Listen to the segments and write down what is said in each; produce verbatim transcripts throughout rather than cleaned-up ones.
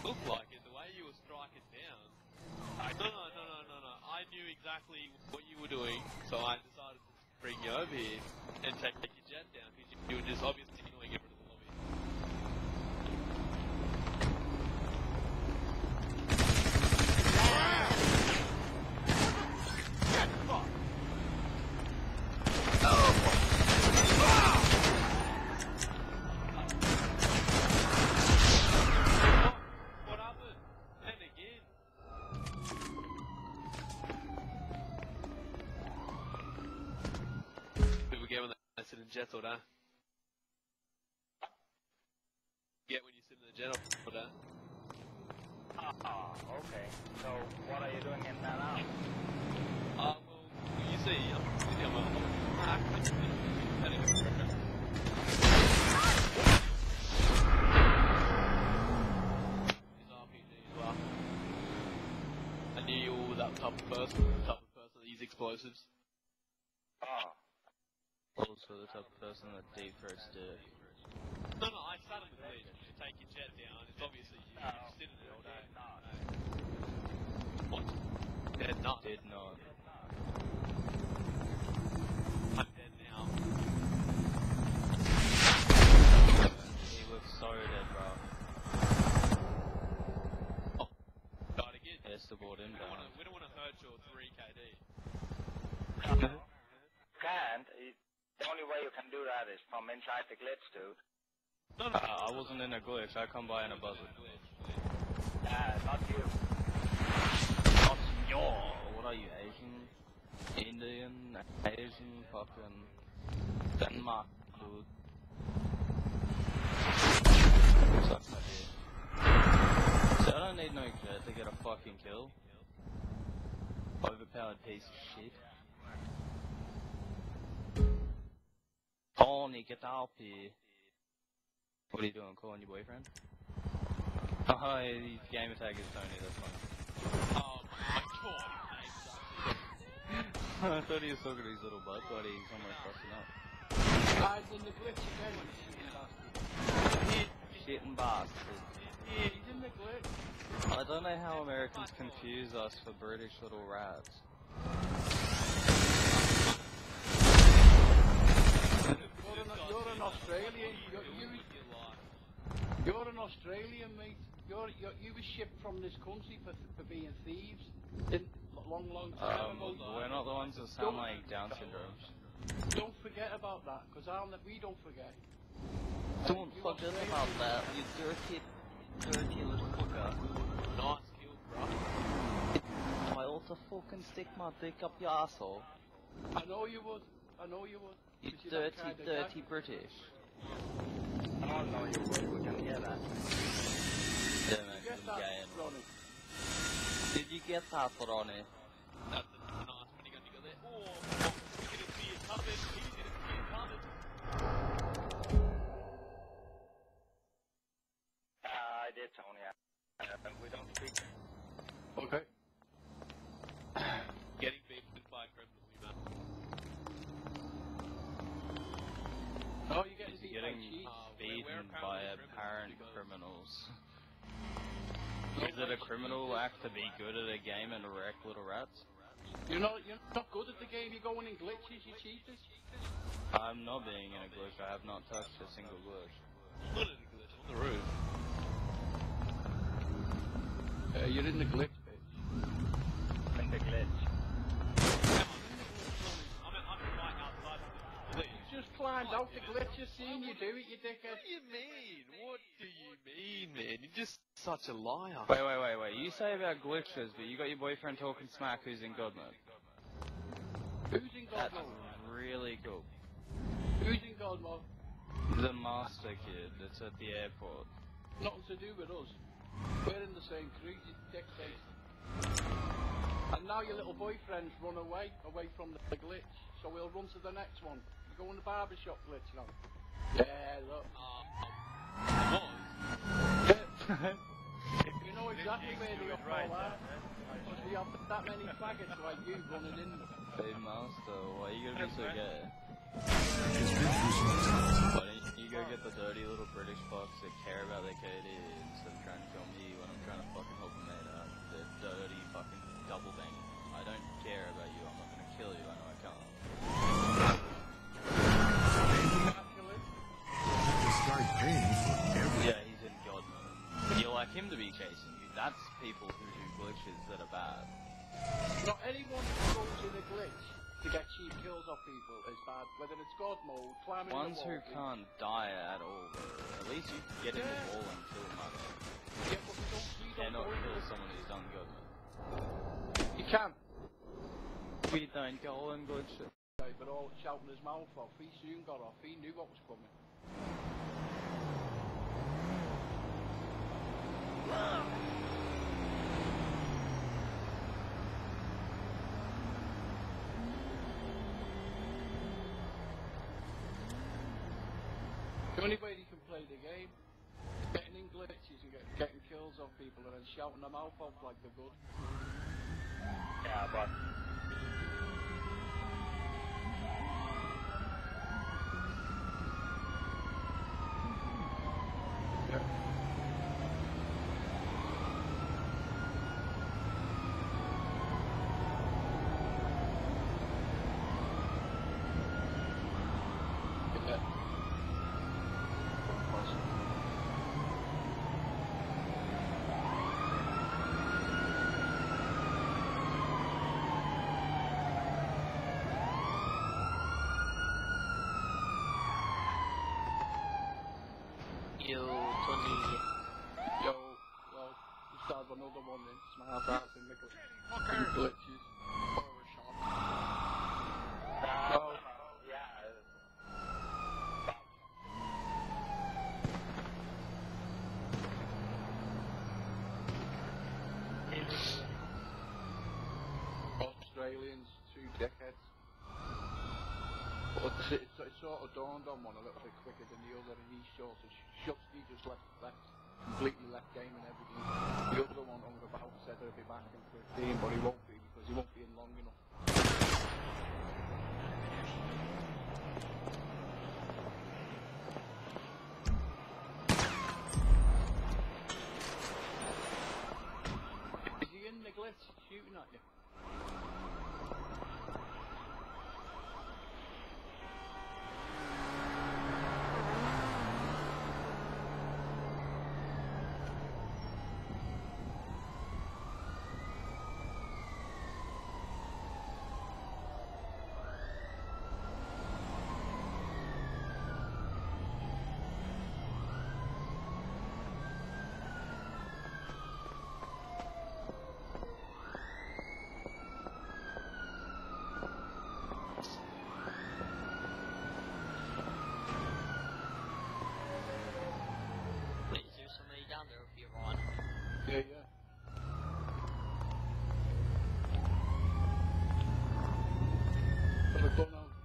look like it, the way you were striking down. No, no, no, no, no, no. I knew exactly what you were doing, so I decided to bring you over here and take your jet down, because you were just obviously annoying everyone in the lobby. Jet or that. Get when you sit in the jet or that. Ah, okay. So, what are you doing in that now? Uh, well, you see, I'm sitting on my He's R P G as well. I knew you were that type of person, the type of person that uses explosives. Ah. Also the type of person that defrosts dirt. No, no, I sat in the glitch to take your jet down. It's obviously you. No, You sit in it all day. not. What? Dead not. Did not. I'm dead now. He looks so dead, bro. Oh, died again. Yes, the board in. We don't wanna, we don't want to hurt your three K D. Can't. It, the only way you can do that is from inside the glitch, dude. No, no. Uh, I wasn't in a glitch. I come by in a buzzard. Uh, not you. Not your. What are you, Asian? Indian? Asian? Fucking Denmark, dude. Sucks my dick. So I don't need no jet to get a fucking kill. Overpowered piece of shit. Tony, get out here. What are you doing, calling your boyfriend? Oh, his gamer tag is Tony, that's funny. Oh my god, I thought he was talking to his little butt, but he's almost busting up. Guys in the glitch again, you Shitting bastard. He's in the glitch. I don't know how Americans confuse us for British little rats. You're an, you're an Australian. You're, you, you're an Australian, mate. You're, you're, you were shipped from this country for, for being thieves. In long, long time Um, ago. we're not the ones that sound like Down syndromes. Don't forget about that, because I'll ne- we don't forget. Don't You forget Australian- about that, you dirty, dirty little fucker. nice kill, bro. I also fucking stick my dick up your asshole. I know you would. I know you would. You 'cause you're that dirty, kind of dirty guy. British. Oh, no, you would. We can hear that. Yeah, You man, get I'm that, gay. Ronnie? Did you get that, Ronnie? That's a nice minigun you got there. Oh, he didn't see it coming. He didn't see it coming. Uh, I did, Tony. Uh, we don't speak. Okay. Getting beaten by a criminal, you know. Oh, you're getting He's beat getting by cheats. Uh, we're- we're beaten by apparently apparent criminals criminals. Is it a criminal act to be good at a game and wreck little rats? You're not, you're not good at the game. You're going in glitches. You cheaters. I'm not being in a glitch. I have not touched a single glitch. Not in a glitch, on the roof. Uh, you're in the glitch, bitch. In the glitch. I'm, I'm right outside of the glitch. You just climbed out the glitch. You've seen you do it, you dickhead. What do you mean? What do you mean, man? You're just such a liar. Wait, wait, wait, wait. You say about glitches, but you got your boyfriend talking smack who's in God mode. Who's in God That's mode? really cool. Who's in God mode? The master kid that's at the airport. Nothing to do with us. We're in the same crew, you dickhead. And now your little boyfriend's run away, away from the glitch. So we'll run to the next one. You go in the barbershop glitch now. Yeah, look. Um, I was. You know exactly where the up all are. Because we have that many faggots like you running in. Hey master, why are you gonna be so gay? Why don't you go get the dirty little British fucks that care about their K D instead of trying to kill me when I'm like him to be chasing you. That's people who do glitches that are bad. Not anyone who goes in a glitch to get cheap kills off people is bad. Whether it's God mode, climbing Ones the who wall. can't die at all, though. At least you can get in the wall and kill them. Yeah, but you don't, you Yeah, don't not go into kill the- someone who's done good. You can. We don't go and glitch it. But all shouting his mouth off. He soon got off. He knew what was coming. The only way you can play the game, getting in glitches and get, getting kills off people and then shouting their mouth off like they're good. Yeah, but Yo, Tony. Yo, well, just have another one then. Smart ass in the gl- glitches. Horror shot. uh, yeah. Australians, two dickheads. But it, it, it sort of dawned on one a little bit quicker than the other, and he sort of shuts, he just left, left, completely left game and everything. The other one hung about, said he'll be back in fifteen, but he won't be because he won't be in long enough. Is he in the glitch shooting at you? Wait, is there somebody down there if you're on? Yeah, yeah. Have a gun out.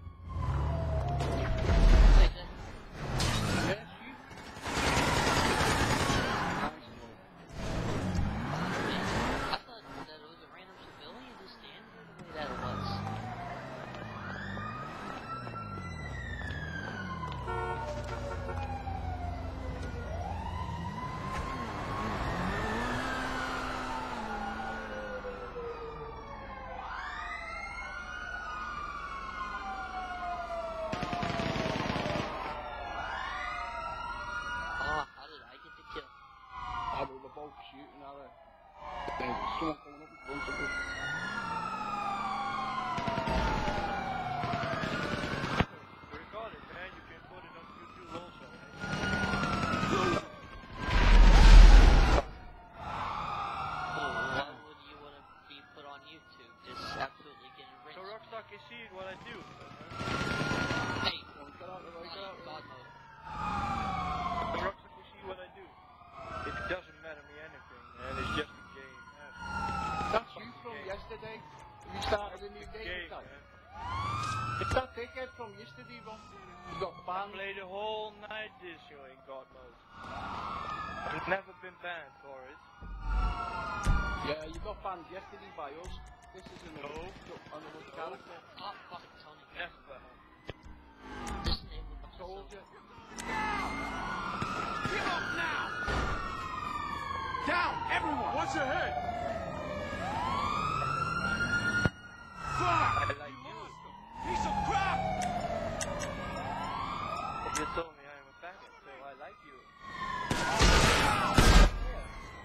Wait, then. Yeah, shoot. Nice one. I thought that it was a random civilian just standing there the way that it was. Oh, how did I get the kill? I we were both shooting at it. There was someone coming up in front of us. Record it, man. You can put it on YouTube also, Oh, why would you want to be put on YouTube? Just absolutely getting rich. So Rockstar can see what I do. Hey, Oh, get out of the way, get out of the way. God mode. So Rockstar can see what I do. It doesn't matter me anything, man. It's just a game. Man. That's you from yesterday. You started a new game, Game, tonight. man. It's that dickhead from yesterday, Ron. You got I banned. played the whole night this year in God mode. I've never been banned for it. Yeah, you got banned yesterday by us. This is another, No. another character. Oh, fuck, Tony. Never. Disable the I told you. Give up now! Down, everyone! What's ahead? Fuck! I like you. Piece of crap! You told me I'm a faggot, so I like you.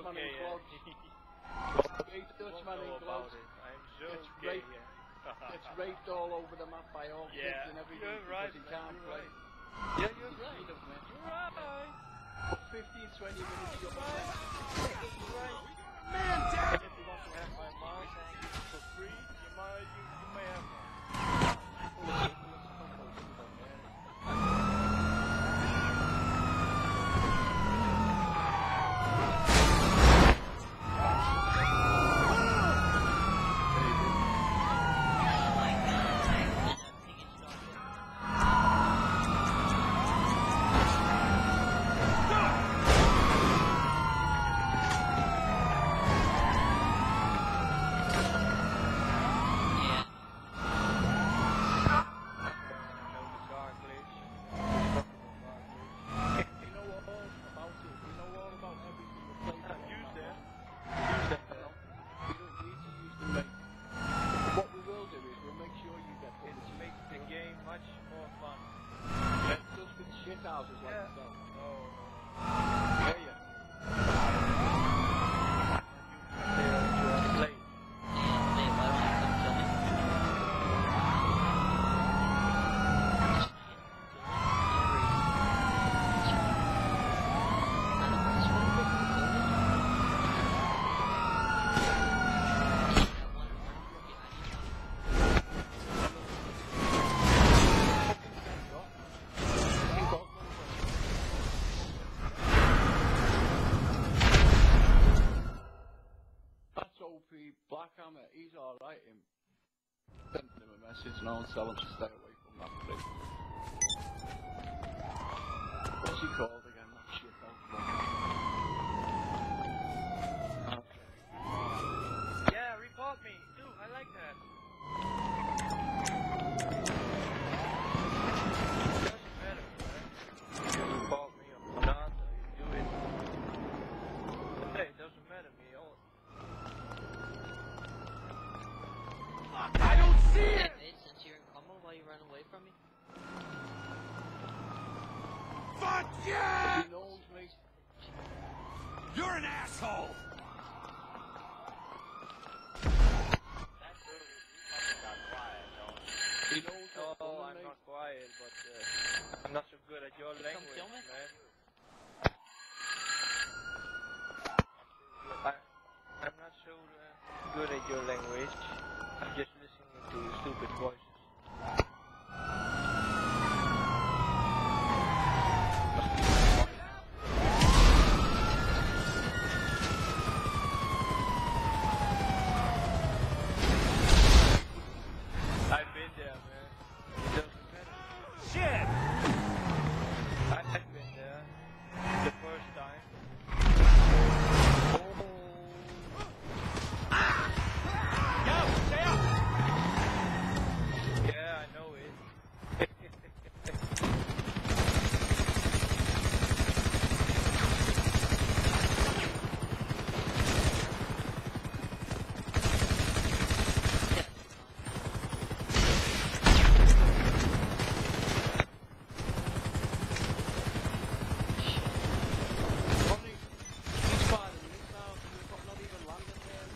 Dutchman okay, in yeah. clothes. Big Won't Dutchman know in about clothes. it. I'm so It's gay, rape. yeah. Gets raped all over the map by all kids Yeah, and everything you're right, because he man, can't you're play. right. Yeah, you're He's right. scared of me. You're right. For fifteen, twenty minutes, you're Right. right. You're right. Man down! If you want to have my mouse for free, you might, you, you may have one. Houses like Yeah. yourself. No, Yeah, yeah. no. They are to play. Yeah, babe, why don't you come kill me? That's O P Blackhammer. He's alright, him. Send him a message and I'll tell him to stay away from that prick. What's he called again? That shit out Okay. Yeah, report me. Too. I like that. Doesn't matter, man. You report me or not, you do it. Hey, it doesn't matter me. All. I don't see Hey, it! mate, since you're in coma, why you run away from me? Fuck yeah! He knows me. You're an asshole! He knows No, what's coming, I'm mate. not quiet, but uh, I'm not so good at your Come language, kill me? man. I, I'm not so uh, good at your language. I'm just listening to stupid voices. I've been there, man. It doesn't matter. Shit! I've been there the first time. Yo, stay up! Yeah, I know it. Ronnie, he's firing missiles and we've got not even landed there.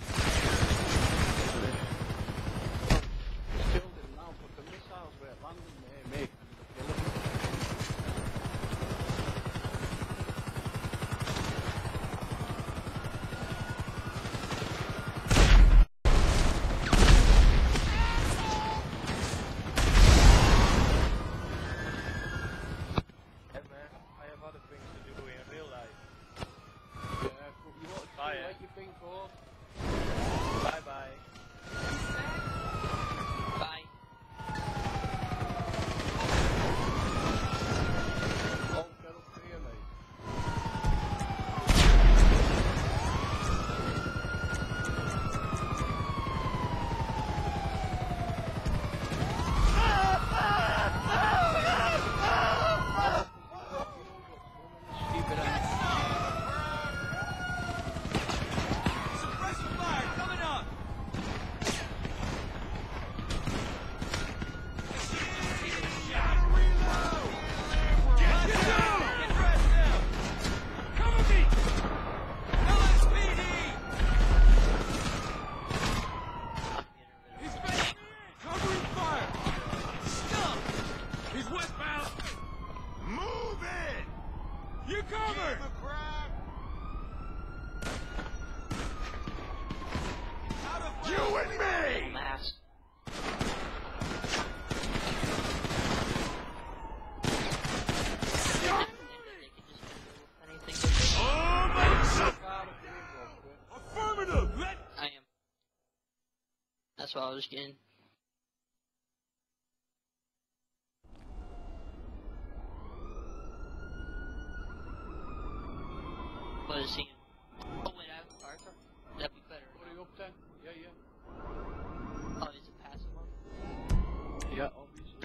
He's killed him now, but the missiles were landing there, mate. Kill him. Hey, man, I have other things to do in real life. Yeah, but you ought to Bye, feel yeah. like you've been caught. Bye bye. Bye. Oh, get up here, mate. Stupid ass. Suppressing fire coming up! You and me! Mask. Affirmative! Let I am. That's what I was getting. What is he? Oh wait, I have a fire truck. That'd be better. What are you up then? Yeah, yeah. Oh, is it passive one? Yeah, obviously.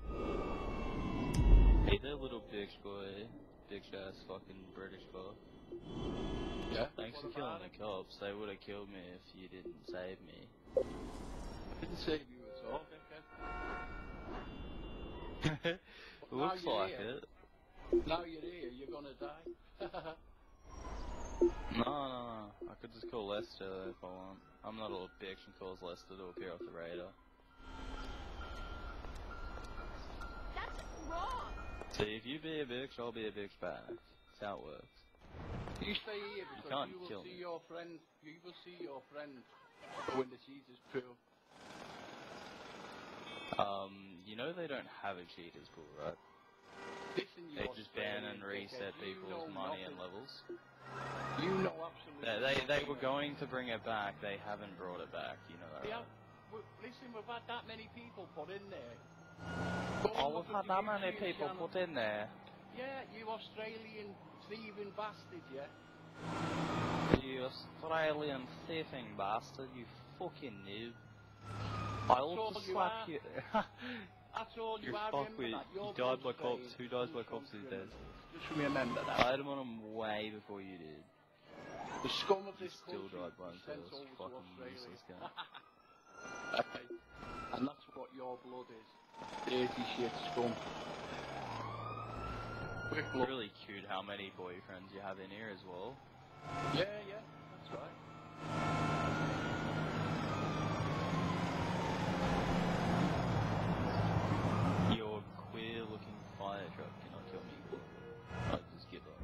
Hey there, little bitch boy. Bitch ass fucking British fuck. Yeah. Thanks What for killing about the cops. They would have killed me if you didn't save me. I didn't save you at all, dickhead. Looks you're like here. it. Now you're here, you're gonna die. No, no, no. I could just call Lester if I want. I'm not a little bitch and cause Lester to appear off the radar. That's wrong. See, if you be a bitch, I'll be a bitch back. That's how it works. You stay here You because can't you, will kill see me. your friend. You will see your friend go in the Jesus pool. Um, you know they don't have a cheaters pool, right? Listen, you They just ban Australian and reset dickhead, you people's know money and nothing. levels. You know absolutely. They, they, they nothing. were going to bring it back, they haven't brought it back, you know that, Yeah, right? well, listen, we've had that many people put in there. Oh, we've had that many people put in there. Yeah, you Australian thieving bastard, yeah. You Australian thieving bastard, you fucking noob. I'll all just you slap are. you. That's all you You're are. fuck Remember with. that. You You're died by Australian. cops. Who dies by You're cops these days? criminals. Just remember that. I had them on them way before you did. The scum of You this still country died by is sent themselves. over to Fucking Australia. useless guy. Okay. And that's what your blood is. Dirty shit scum. Quick It's blood. really cute how many boyfriends you have in here as well. Yeah, yeah, that's right. Your queer-looking fire truck cannot kill me. I just give up.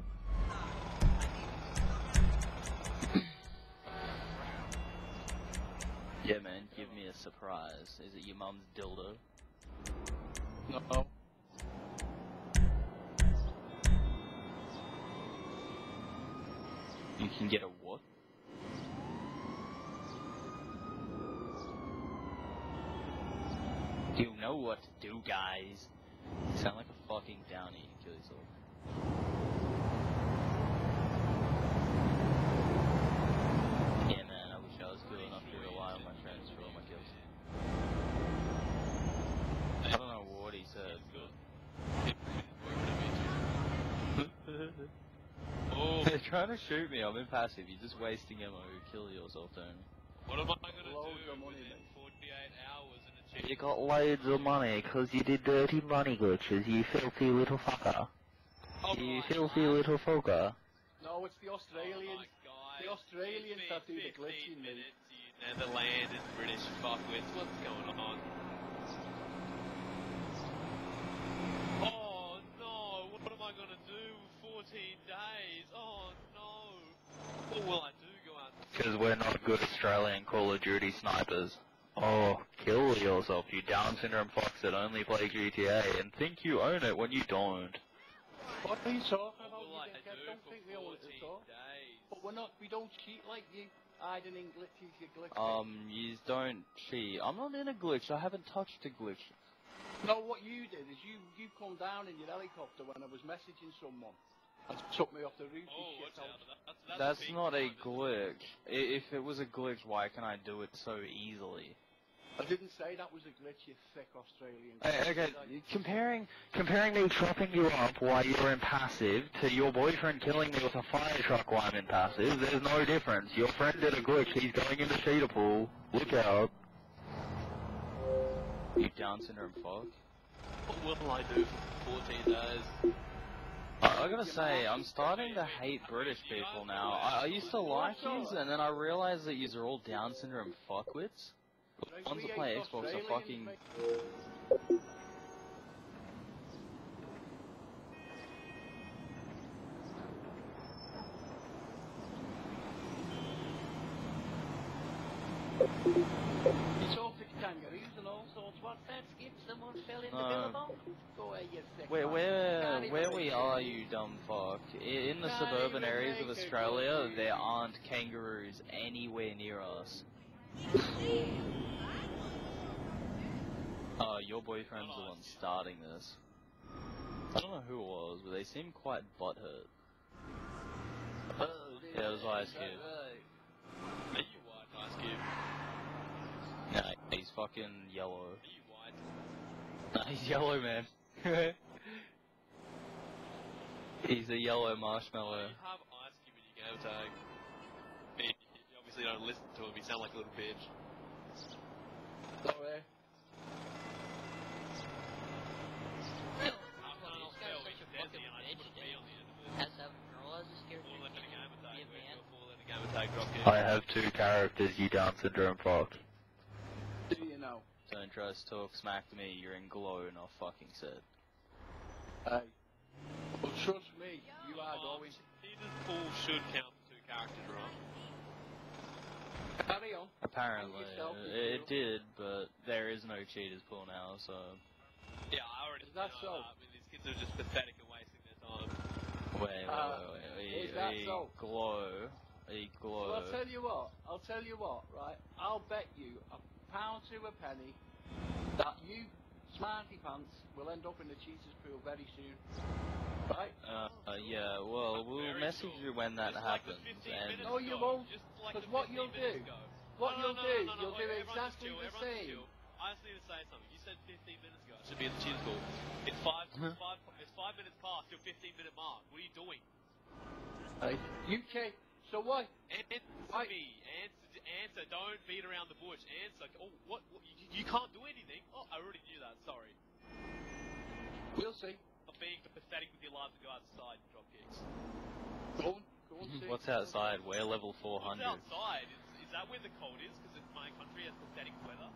Yeah, man, give me a surprise. Is it your mum's dildo? No. You can get a what? You know what to do, guys. You sound like a fucking downy. Kill yourself. Yeah, man, I wish I was good enough to rely on my friends for all my kills. I don't know what he said, but... Oh, They're trying to shoot me, I'm impassive. You're just wasting ammo. Kill yourself, Tony. what am I gonna Loads do of money, within mate. forty-eight hours in a chicken? You got loads of money because you did dirty money glitches, you filthy little fucker. You filthy little fucker. No, it's the Australians. The Australians that do the glitching, mate. minutes, you Netherlands, British fuckwits, what's going on? Oh no, what am I gonna do? fourteen days, oh no. What will I do? Go out and Because we're not good Australian Call of Duty snipers. Oh, kill yourself, you Down syndrome fox that only play G T A and think you own it when you don't. What are you talking What about, will you I dickhead? do Don't for think we own it fourteen at all. days? But we're not, we don't cheat like you. Hiding in glitches, you glitch. Um, you don't cheat. I'm not in a glitch. I haven't touched a glitch. No, what you did is you, you come down in your helicopter when I was messaging someone and took me off the roof Oh, and watch shit out. out. That- That's, That's big not a crime, isn't it? glitch. I- If it was a glitch, why can I do it so easily? I didn't say that was a glitch, you thick Australian. Hey, okay, comparing comparing me chopping you up while you're impassive to your boyfriend killing me with a fire truck while I'm impassive, there's no difference. Your friend did a glitch, he's going in the cheater pool. Look out. You Down syndrome fuck. What will I do for fourteen days? I, I gotta say, I'm starting to hate British people now. I, I used to like yous, and then I realized that yous are all Down syndrome fuckwits. The ones that play Xbox are fucking... You talk to kangaroos and all sorts. What's that, Skip? Someone fell in the No. billabong? Go away, you sick Where, man. where, Can't even where we make are, it. you dumb fuck? I- In the Can't suburban even areas of make it, Australia, don't you? there aren't kangaroos anywhere near us. Oh, your boyfriend's the one starting this. I don't know who it was, but they seem quite butthurt. Yeah, it was Ice Cube. Are you white, Ice Cube? Nah, he's fucking yellow. Are you white? Nah, he's yellow, man. He's a yellow marshmallow. You have Ice Cube in your game tag. I mean, you obviously don't listen to him, you sound like a little bitch. Sorry. Has to have a girl as a character. Four letter game attack, Be a where's man. your four letter game attack drop kick? I have two characters, you Down syndrome fuck. Do you know? Don't try to talk smack to me, you're in glow, not fucking said. Hey. Well, trust me, you are Um, going. Cheater's pool should count for two characters, right? Carry on. Apparently, yourself, uh, you it did, but there is no cheaters pool now, so... Yeah, I already Is that know so? that. I mean, these kids are just pathetic and wasting their time. Wait, wait, Uh, wait, wait, is that wait, so? glow, a glow. Well, I'll tell you what. I'll tell you what, right? I'll bet you a pound to a penny that you, smarty pants, will end up in the cheaters pool very soon. Right? Uh, uh, yeah, well, we'll Very message cool. you when that Just like the happens, fifteen and... minutes No, you ago, won't, just like 'cause the what fifteen you'll minutes do- ago. What No, you'll no, no, do, no, no, you'll wait, do everyone just exactly chill, the everyone just same. chill. I just need to say something. You said fifteen minutes ago. It should be in the cheaters pool. It's five, Huh? it's five, it's five minutes past your fifteen minute mark. What are you doing? Hey, U K. So what? Answer I- me. Answer. Answer. Don't beat around the bush. Answer. Oh, what? what you, you can't do anything. Oh, I already knew that. Sorry. We'll see. I'm being pathetic with your life to go outside and drop kicks. Go on. Go on. See. What's outside? We're level four What's hundred. outside? Is, is that where the cold is? Because my country has pathetic weather.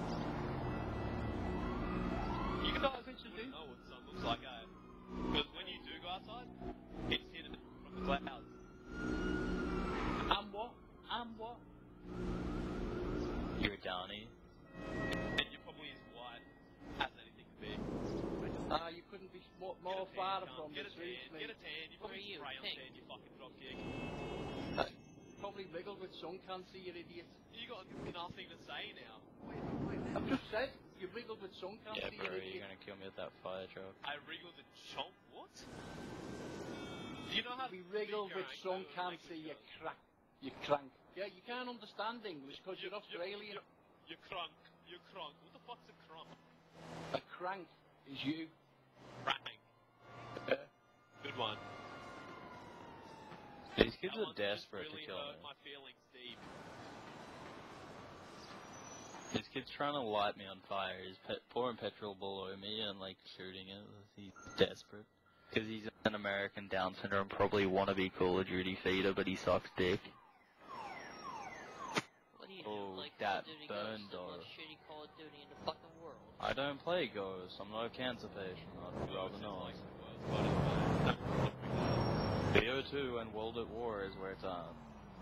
You guys wouldn't know what the sun looks like, eh? Because when you do go outside, it's hidden from the clouds. And what? And what? You're a downy. And you're probably as white as anything could be. Ah, you couldn't be more, more Get a tan, far cunt. from Get the a trees, tan, mate. get a tan. You What probably are you, spray on pink? tan, you fucking drop kick. Probably wriggled with sun cancer, you idiot. You got nothing to say now. I've just said you wriggled with sun cancer, Yeah, you bro, idiot. you're gonna kill me with that fire truck. I wriggled the chomp. What? Do you know how We big wriggled your with ankle sun and cancer, leg you goes? crank. You crank. Yeah, you can't understand English because you're Australian. You're, you're crunk. You're crunk. What the fuck's a crunk? A crank is you. Crank. Uh, Good one. These kids That are one just desperate really to kill hurt me. my feelings deep. This kid's trying to light me on fire. He's pe- pouring petrol below me and like shooting it. He's desperate. Because he's an American Down syndrome, probably wannabe Call of Duty feeder, but he sucks dick. What do you Oh, do? Like that Call of Duty burn Ghost, the door. most shitty Call of Duty in the fucking world. I don't play Ghost. I'm not a cancer patient. I'd rather not. B O two and World at War is where it's at.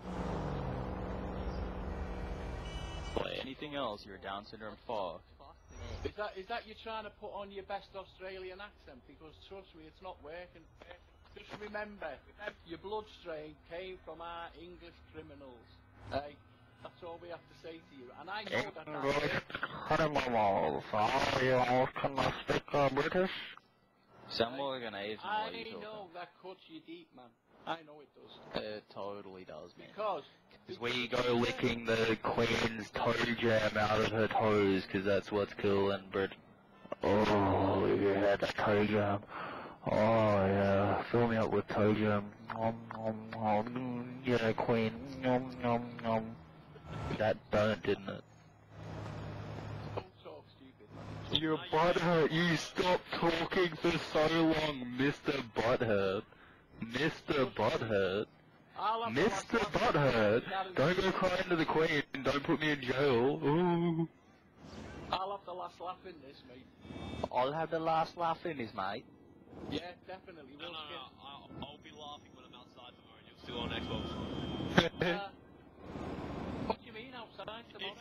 Play anything else, you're a Down syndrome fuck. Fuck me. is that is that you trying to put on your best Australian accent? Because trust me, it's not working. Just remember, your blood strain came from our English criminals. Hey, that's all we have to say to you. And I know that that English criminals. Oh, you all can speak uh, British? Sound more like an Asian I while you talk. know that cuts you deep, man. I know it does. It totally does, man. Because Because we go licking the Queen's toe jam out of her toes, because that's what's cool in Britain. Oh, yeah, the toe jam. Oh, yeah, fill me up with toe jam. Nom, nom, nom. Yeah, Queen. Nom, nom, nom. That burnt, didn't it? don't talk stupid, man. Your butthurt, you stopped talking for so long, Mister Butthurt. Mister Butthurt. I'll have the Mister last laugh. Butthurt, don't go crying to the Queen, don't put me in jail. Ooh. I'll have the last laugh in this, mate. I'll have the last laugh in this, mate. Yeah, definitely. No, We'll no, skip. no. I'll, I'll be laughing when I'm outside tomorrow and you're still on Xbox. Uh, what do you mean outside tomorrow? If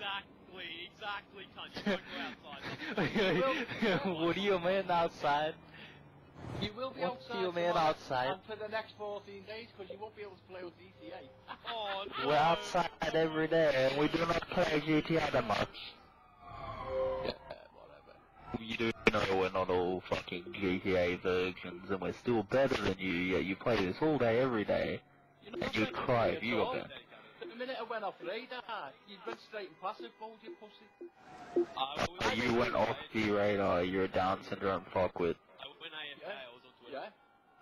What do you mean outside? You will be What's outside your man tomorrow outside? and for the next fourteen days because you won't be able to play with G T A. Oh, no. We're outside every day and we do not play G T A that much. Yeah, whatever. You do know we're not all fucking G T A virgins and we're still better than you, yet you play this all day every day. You're not And you'd making cry me if you at got all. banned. The minute I went off radar, you went straight in passive mode, you pussy. I Oh, was- you went off the radar, you're a Down syndrome fuckwit. I went A F K, I was on Twitter. Yeah?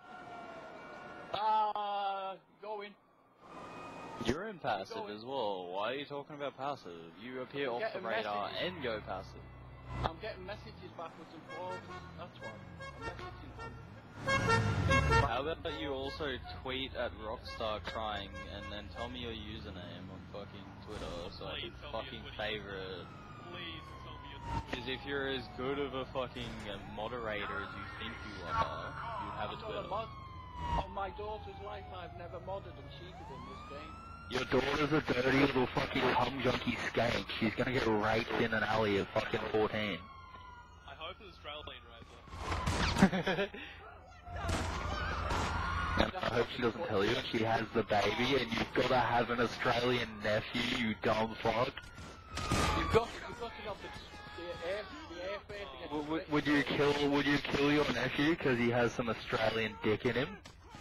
Ah, uh, go in. You're in passive as well. Why are you talking about passive? You appear off the Getting radar messages. and go passive. I'm getting messages backwards and forwards. That's why. I'm messaging them. How about you also tweet at Rockstar crying and then tell me your username on fucking Twitter so I Please can tell me fucking your Twitter. favorite. Please tell me your... Because if you're as good of a fucking uh, moderator as you think you are, you'd have a I'm not a Twitter. mod. On my daughter's life, I've never modded and cheated in this game. Your daughter's a dirty little fucking cum junkie skank. She's gonna get raped in an alley at fucking fourteen. I hope it's Australian Razor. And I hope she doesn't tell you when she has the baby and you've gotta have an Australian nephew, you dumb fuck. You've got, you've got to have the, the air, the airfare to get W- to would, Britain. would you kill, would you kill your nephew because he has some Australian dick in him?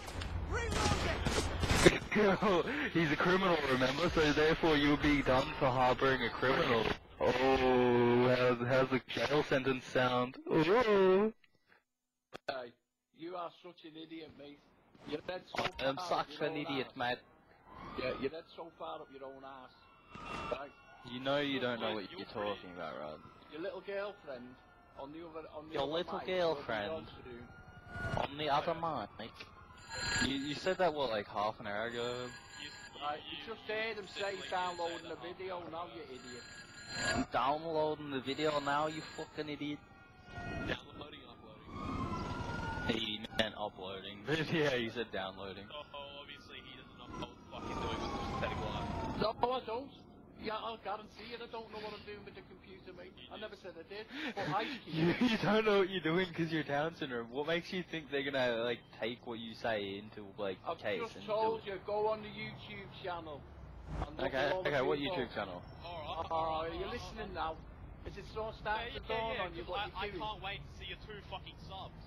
He's a criminal, remember? So therefore you'll be done for harboring a criminal. Oh, how's, how's the jail sentence sound? Oh. Hey, you are such an idiot, mate. You're dead so I'm far up such your an own idiot, arse. mate. Yeah, you're dead so far up your own ass. Right. You know you don't know what You're you're pretty- talking about, right? Your little girlfriend on the other on the Your other little mic will be girlfriend. on soon. On the other mic. You, you said that, what, like half an hour ago? You, Right, you just heard him say he's downloading the video, now you idiot. I'm downloading the video now, you fucking idiot. Downloading, uploading. He meant uploading. Yeah, he said downloading. Oh, obviously he doesn't know what the fuck he's doing with this pathetic life. No, I don't. Yeah, I'll guarantee it. I don't know what I'm doing with the computer, mate. I never said I did. But I You, you don't know what you're doing because you're Down syndrome. What makes you think they're gonna, like, take what you say into, like, I've case just and told do you, go on the YouTube channel. and look Okay, at all the okay, what people. YouTube channel? Alright. Oh, are you listening now? Is it sort of starting Yeah, to yeah, dawn yeah, on you 'cause what I, I you're doing? can't wait to see your two fucking subs.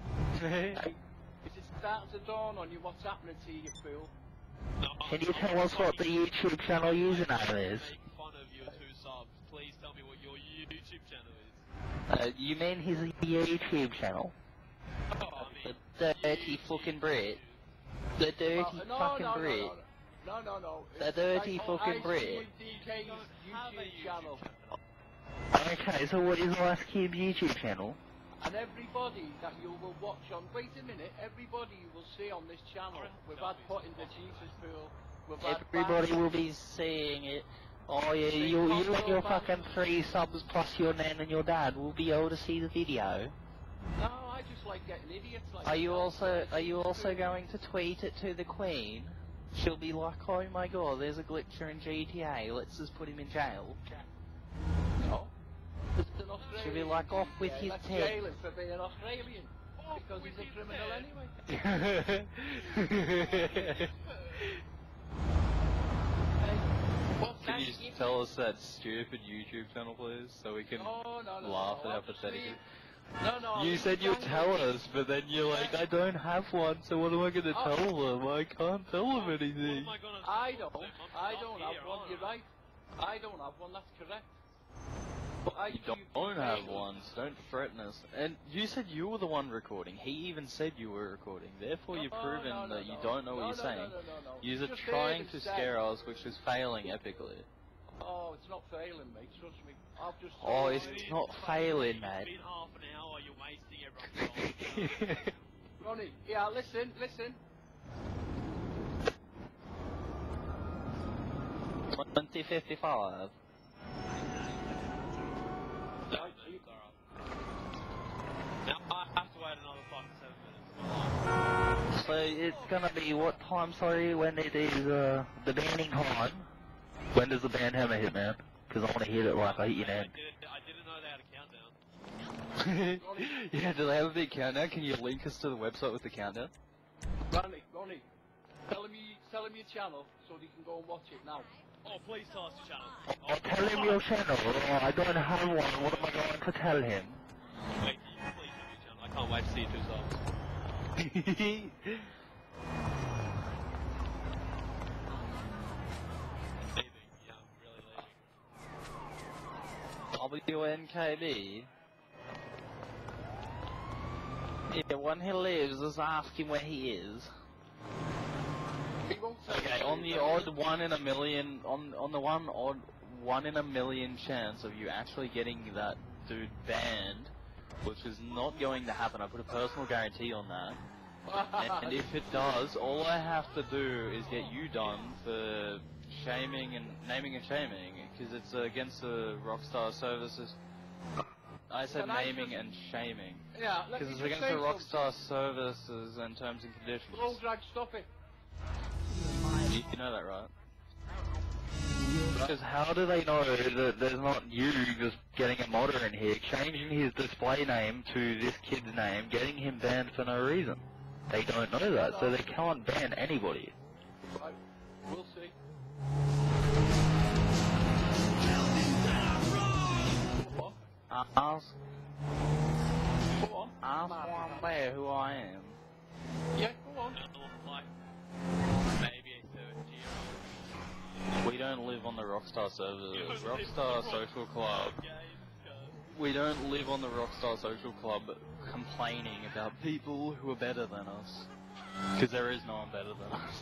Is it starting to dawn on you what's happening to you, you fool? No, Can you I'm tell us what the fucking- YouTube channel username is? Make fun of your two subs. Please tell me what your YouTube channel is. Uh, you mean his YouTube channel? Oh, I mean, The dirty fucking Brit. The dirty Well, no, fucking no, no, Brit. no, no, no, no. The It's dirty like, fucking I Brit. see with D K's you don't have a YouTube YouTube channel. channel. Okay, so what is Ice Cube's YouTube channel? And everybody that you will watch on, wait a minute, everybody you will see on this channel, Alright, we've tell had me put in the Jesus pool, we've had Everybody Bam- will be seeing it. Oh yeah, Big you, you Combo and your Man. fucking three subs plus your nan and your dad will be able to see the video. No, I just like getting idiots like Are you yourself also to are you Jesus also pool. going to tweet it to the Queen? She'll be like, oh my god, there's a glitcher in G T A, let's just put him in jail. No. It's an Australian. She'll be like, off with yeah, his let's head. jail him for being Australian. Off Because with he's a his criminal head. anyway. Hey, what's Can that? you just tell us that stupid YouTube channel, please, so we can No, no, no, laugh no, at how obviously- pathetic it No, no. You it's said you'd fine. tell us, but then you're like, I don't have one, so what am I gonna Oh. tell them? I can't tell them What anything. am I gonna I say? don't. I'm I not don't here, have one. aren't You're I? right. I don't have one. That's correct. But I You do don't have email. one, so don't threaten us. And you said you were the one recording. He even said you were recording. Therefore, you've No, proven no, no, that you no. don't know what No, you're no, saying. No, no, no, no. You're Just trying heard to him say- scare us, which is failing epically. Oh, it's not failing, mate. Trust me. I've just. Oh, told it's you. not failing, It's mate. been half an hour, you're wasting everyone's time. Ronnie, yeah, listen, listen. twenty fifty-five. No, no, it's alright. Now I have to wait another five to seven minutes. So it's gonna be what time, sorry, when it is uh, the banning time? When does the ban hammer hit, man? Because I want to hit it like I hit your I, I, nan. did, I didn't know they had a countdown. Yeah, do they have a big countdown? Can you link us to the website with the countdown? Ronnie, Ronnie, tell him, you, tell him your channel so he can go and watch it now. Oh, please tell us your channel. I'll tell him your channel. Oh, I don't have one. What am I going to tell him? Wait, can you please tell me your channel? I can't wait to see your two subs. Leaving, yeah, I'm really leaving. W N K B. Yeah, when he lives, just ask him where he is. He won't say Okay, it, on the so odd one in a million, on on the one odd one in a million chance of you actually getting that dude banned, which is not going to happen. I put a personal guarantee on that. And if it does, all I have to do is get you done for shaming and naming and shaming, because it's uh, against the Rockstar Services. I said Can I naming just- and shaming, Yeah, let because me it's just against say the Rockstar something. Services and terms and conditions. Roll drag, stop it. You, you know that, right? Because how do they know that there's not you just getting a modder in here, changing his display name to this kid's name, getting him banned for no reason? They don't know that, so they can't ban anybody. Right, we'll see. Go on. Ask, Go on. ask Man. one there who I am. Yeah, go on. Like, maybe a third year. We don't live on the Rockstar servers. You don't live Rockstar on the Social Club. Games, uh, We don't live on the Rockstar Social Club complaining about people who are better than us. Because there is no one better than us.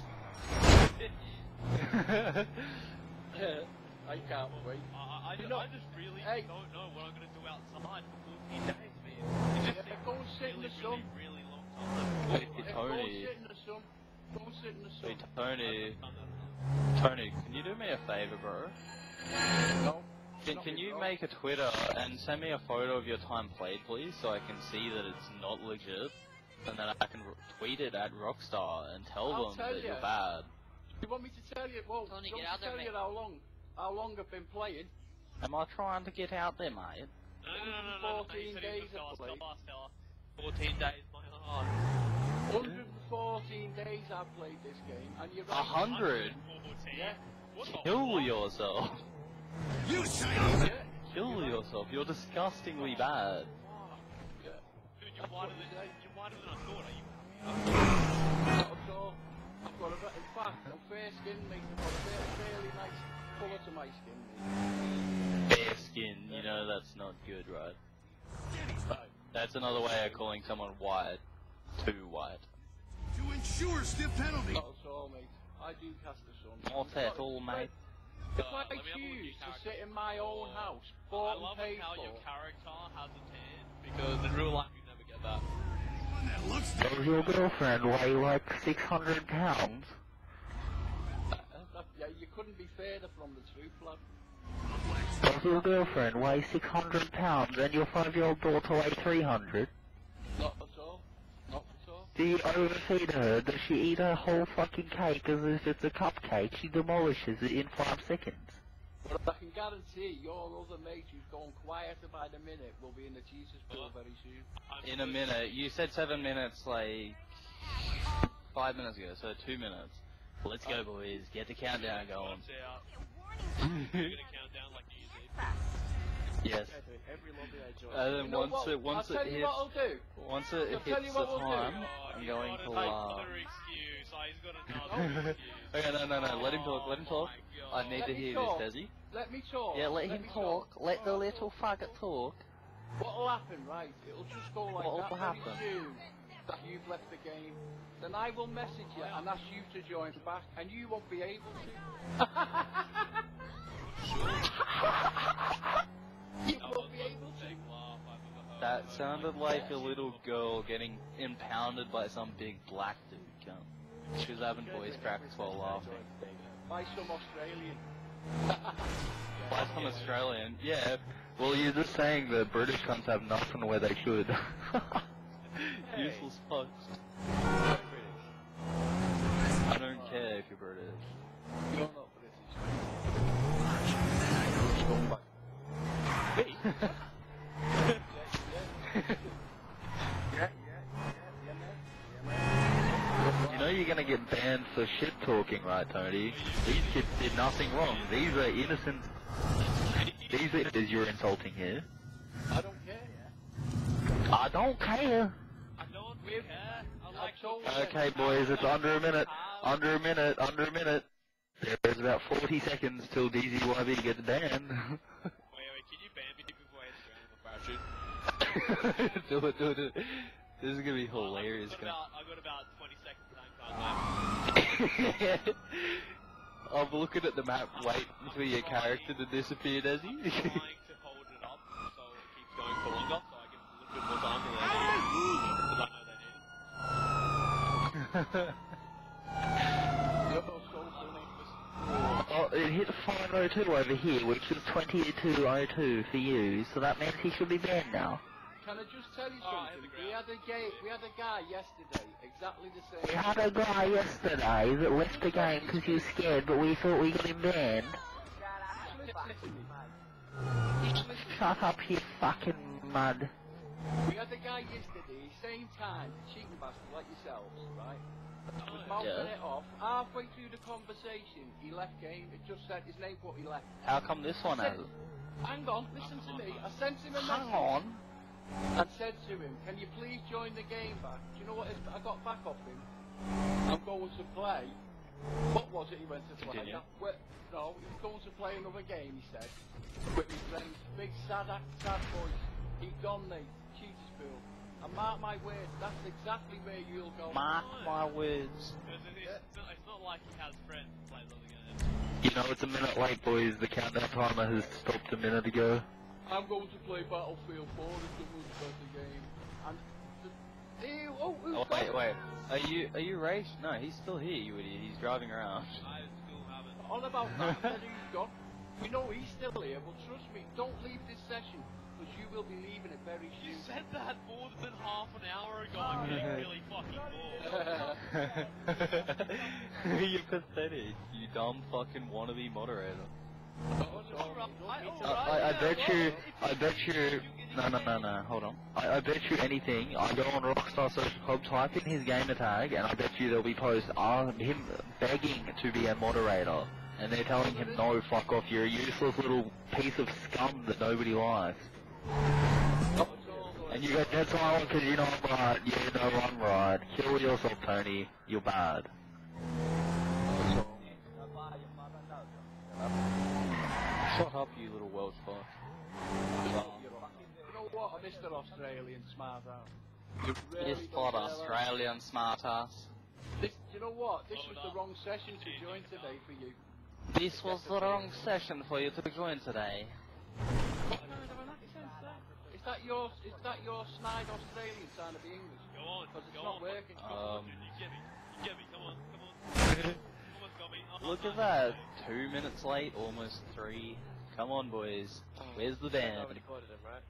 I can't wait. I, I, You I, know- I just really hey. don't know what I'm gonna do outside for fourteen days, man. It just Yeah, seems go and sit in really, the sun. really, really long time. Hey, Yeah, go Tony. and sit in the sun. Go and sit in the sun. Hey, Tony. I've done that. Tony, can you do me a favor, bro? No. Can, Not can me, you bro. make a Twitter and send me a photo of your time played, please, so I can see that it's not legit? And then I can r- tweet it at Rockstar and tell I'll them tell that ya. you're bad. You want me to tell you? Well, Tony, do you get want out me to there, tell you mate. how long, how long I've been playing? Am I trying to get out there, mate? No, no, no, no, no, no. fourteen You said he was days gonna of tell us, play. tell us, tell us. fourteen days, my heart. one hundred fourteen days I've played this game, and you're A right. hundred? one hundred fourteen. Yeah. What the Kill fuck? yourself. You say Yeah. Kill yourself. You're disgustingly bad. Yeah. Dude, you're whiter than, you're whiter than I thought, are you? Not at all. I've got a bit, in fact, I'm fair skinned, mate. I've got a fair, fairly nice colour to my skin, mate. Bare skin, you know that's not good, right? That's another way of calling someone white. Too white. to ensure stiff penalty. Not at all, mate. I do cast the sun. Not at all, mate. If Uh, I let me have a look at your choose to character. sit in my own house, I bought love and paid how for, your character has a tan, because in real life you never get that. One that looks Does your girlfriend weigh like six hundred pounds? uh, that, yeah, you couldn't be further from the truth, lad. Does your girlfriend weigh six hundred pounds and your five-year-old daughter weigh three hundred? Not at all. Not at all. Do you overfeed her? Does she eat her whole fucking cake as if it's a cupcake? She demolishes it in five seconds. But I can guarantee your other mate who's going quieter by the minute will be in the Jesus pool very soon. I'm In a minute. You said seven minutes, like five minutes ago, so two minutes. Let's go, boys. Get the countdown going. Watch out. You're gonna count down like you usually. Yes. Every lobby I join. And then You know once what? it once I'll it tell you hits what I'll do. once it I'll hits tell you the what we'll do. time, Oh, I'm he's going got to another laugh. excuse. Oh, he's got another excuse. Okay, no, no, no. Let him talk. Let him Oh talk. my I need Let to me hear talk. this, Desi. Let me talk. Yeah, let him me talk. Let the little faggot talk. What'll happen, right? It'll just go like What'll that very happen? soon that you've left the game. Then I will message you and ask you to join back, and you won't be able to. you won't be able to. That sounded like a little girl getting impounded by some big black dude. Cunt. She was having voice cracks while laughing. By some Australian. By some Australian. Yeah. Well, you're just saying that British cunts have nothing where they should. Useless fucks. I don't care if you're British. You're not British. Go back. Yeah, gonna get banned for shit talking, right, Tony? These kids did nothing wrong. These are innocent. These are kids you're insulting here. I don't care, I don't care. I don't care. I like told to- Okay, boys, it's under a minute. Under a minute. Under a minute. There's about forty seconds till D Z Y B gets banned. Wait, wait, can you ban me before I hit the ground with a parachute? do it, do it, do it. This is gonna be hilarious. I got about, I got about twenty seconds time card left. I'm looking at the map, waiting for your character to disappear, does he? I'm trying to hold it up so it keeps going for longer, so I get a little bit more time to land. Because I know they need it. You're so funny. Oh, it hit five oh two over here, which is twenty-two oh two for you, so that means he should be banned now. Can I just tell you Oh, I hit something? the We had ground. a gay, we had a guy yesterday, exactly the We same. had a guy yesterday that left the game because he was scared, but we thought we got him banned. Shut up, you fucking mud. We had a guy yesterday, same time, cheating bastard like yourselves, right? Was mouthing Yeah. it off. Halfway through the conversation, he left game. It just said his name, but he left. How come this one I said- hasn't? Hang on, listen to me. I sent him a Hang message on. and said to him, "Can you please join the game back?" Do you know what I got back off him? I'm going to play. What was it he went to play? Continue. That- well, no, he was going to play another game. He said with his friends. Big sad act, sad voice. He gone, mate. Cheaters pool. And mark my words, that's exactly where you'll go. Mark my words. Because it, it's, not, it's not like he has friends who plays other games. You know it's a minute late, boys. The countdown timer has stopped a minute ago. I'm going to play Battlefield four. It's the most better game. And the, ew, oh, who's Oh, got wait, it? wait. Are you are you race? No, he's still here, you idiot. He's driving around. I still haven't. On about that, then he's gone. We know he's still here, but trust me, don't leave this session, because you will be leaving it very You soon. said that more than half an hour ago. I'm getting really fucking bored. You're pathetic. You dumb fucking wannabe moderator. Alright, I, I, I bet you, I bet you, no, no, no, no, hold on. I, I bet you anything, I go on Rockstar Social Club, type in his gamer tag, and I bet you there'll be posts of him begging to be a moderator. And they're telling him, no, fuck off, you're a useless little piece of scum that nobody likes. And you go dead silent because you know I'm right, you know I'm right. Kill yourself, Tony, you're bad. Shut up, you little Welsh fuck. You know what, Mister Australian smart ass? You really Yes, don't spot care about- Australian smartass. This, you know what, this was the wrong session to join today for you. This was the wrong session for you to join today. What kind of an accent is that? Is that your, is that your snide Australian trying to be English? Go on, Because it's go not on. working. Come on, Um, dude, you get me. You get me, come on, come on. Come on, Tommy. Oh, Look at no. that. Two minutes late, almost three. Come on, boys. Where's the band? recorded him, right?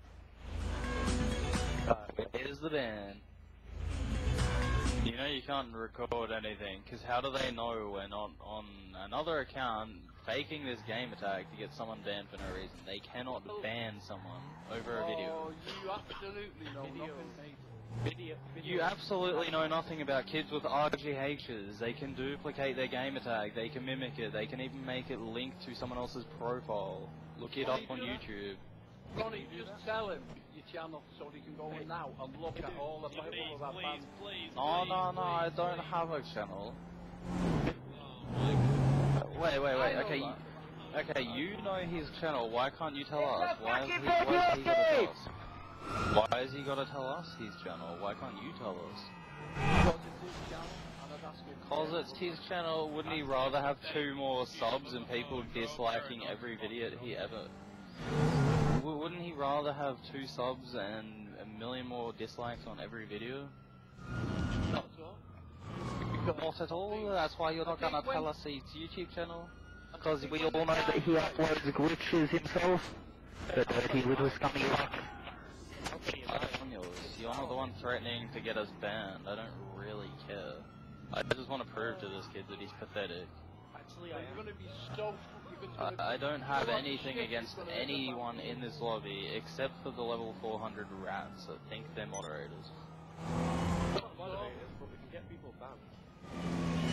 Where's the band? You know you can't record anything, because how do they know we're not on another account faking this game attack to get someone banned for no reason? They cannot ban someone over a video. Oh, you absolutely know nothing, mate. Video. You absolutely know nothing about kids with R G Hs. They can duplicate their game tag, they can mimic it, they can even make it linked to someone else's profile. Look it up on YouTube. Ronnie, just tell him your channel so he can go in now and look at all the people Please, of that please, band. please, No, please, no, no, I please, don't please. have a channel. Oh my God. Wait, wait, I wait, know okay, that. you, okay, you know his channel, why can't you tell us? Why is he, why is he gotta tell us? Why has he gotta tell us his channel? Why can't you tell us? Because it's his channel, and I'd ask him. Cause it's his channel, wouldn't he rather have two more subs and people disliking every video that he ever... W- Wouldn't he rather have two subs and a million more dislikes on every video? Not so. Not at all, that's why you're not gonna tell us his YouTube channel. Because we all know that he uploads glitches himself. The dirty little scummy fuck. Daniels, you're not the one threatening to get us banned. I don't really care. I just want to prove to this kid that he's pathetic. Actually, I am. You're gonna be so. You're I, gonna I don't have What anything shit against is gonna be anyone in this lobby except for the level four hundred rats that think they're moderators. Moderators, but we can get people banned.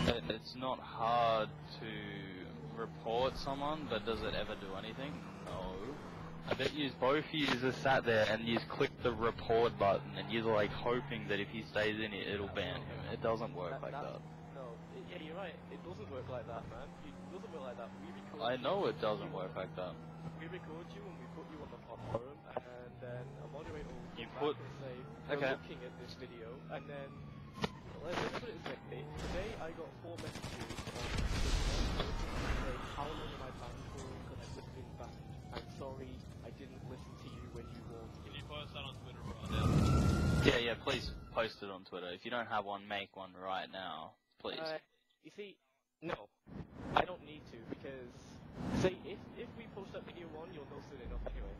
It, it's not hard to report someone, but does it ever do anything? No. I bet you both of you just sat there and you clicked the report button and you're like hoping that if he stays in it, it'll ban him. It doesn't work That- like that- that. No, it, yeah, you're right. It doesn't work like that, man. It doesn't work like that. We record I you, know it we doesn't put you work on- like that. We record you and we put you on the forum, and then a moderator will You come put- back and say, we're okay. looking at this video, and then, let's put it this way, today I got four messages on Twitter saying, how long am I banned for, because I've just been banned. I'm sorry, I didn't listen to you when you warned Can me. you post that on Twitter right now? Yeah, yeah, please post it on Twitter. If you don't have one, make one right now. Please. Uh, you see, no, I don't need to, because, say, if, if we post that video on, you'll know soon enough anyway.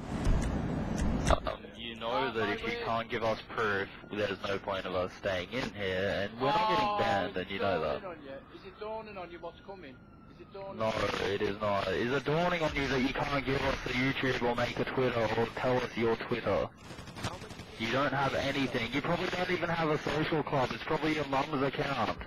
Um, you know that if you can't give us proof, there's no point of us staying in here, and we're not getting banned, and you know that. Is it dawning on you? Is it dawning on you what's coming? Is it dawning No, on you? it is not. Is it dawning on you that you can't give us the YouTube or make a Twitter or tell us your Twitter? You don't have anything. You probably don't even have a social club. It's probably your mum's account.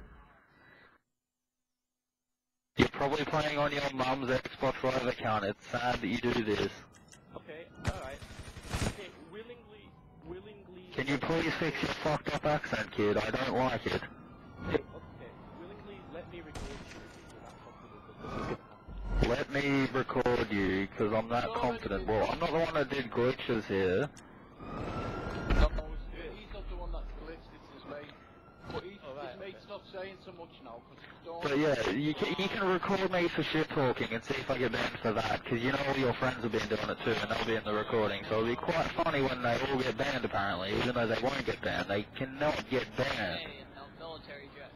You're probably playing on your mum's Xbox Live account. It's sad that you do this. Okay, alright. Okay, willingly, willingly... Can you please fix your fucked up accent, kid? I don't like it. Okay, okay, willingly let me record you if you're that confident that this is gonna happen. Let me record you, because I'm that confident. Well, I'm not the one that did glitches here. No, it's- he's not the one that's glitched, it's his mate. But he's, Oh, right, his mate's okay. not saying so much now, because it's dawning. But yeah, you can, you can record me for shit talking and see if I get banned for that, because you know all your friends have been doing it too, and they'll be in the recording, so it'll be quite funny when they all get banned apparently, even though they won't get banned, they cannot get banned. Hey, no, military jet.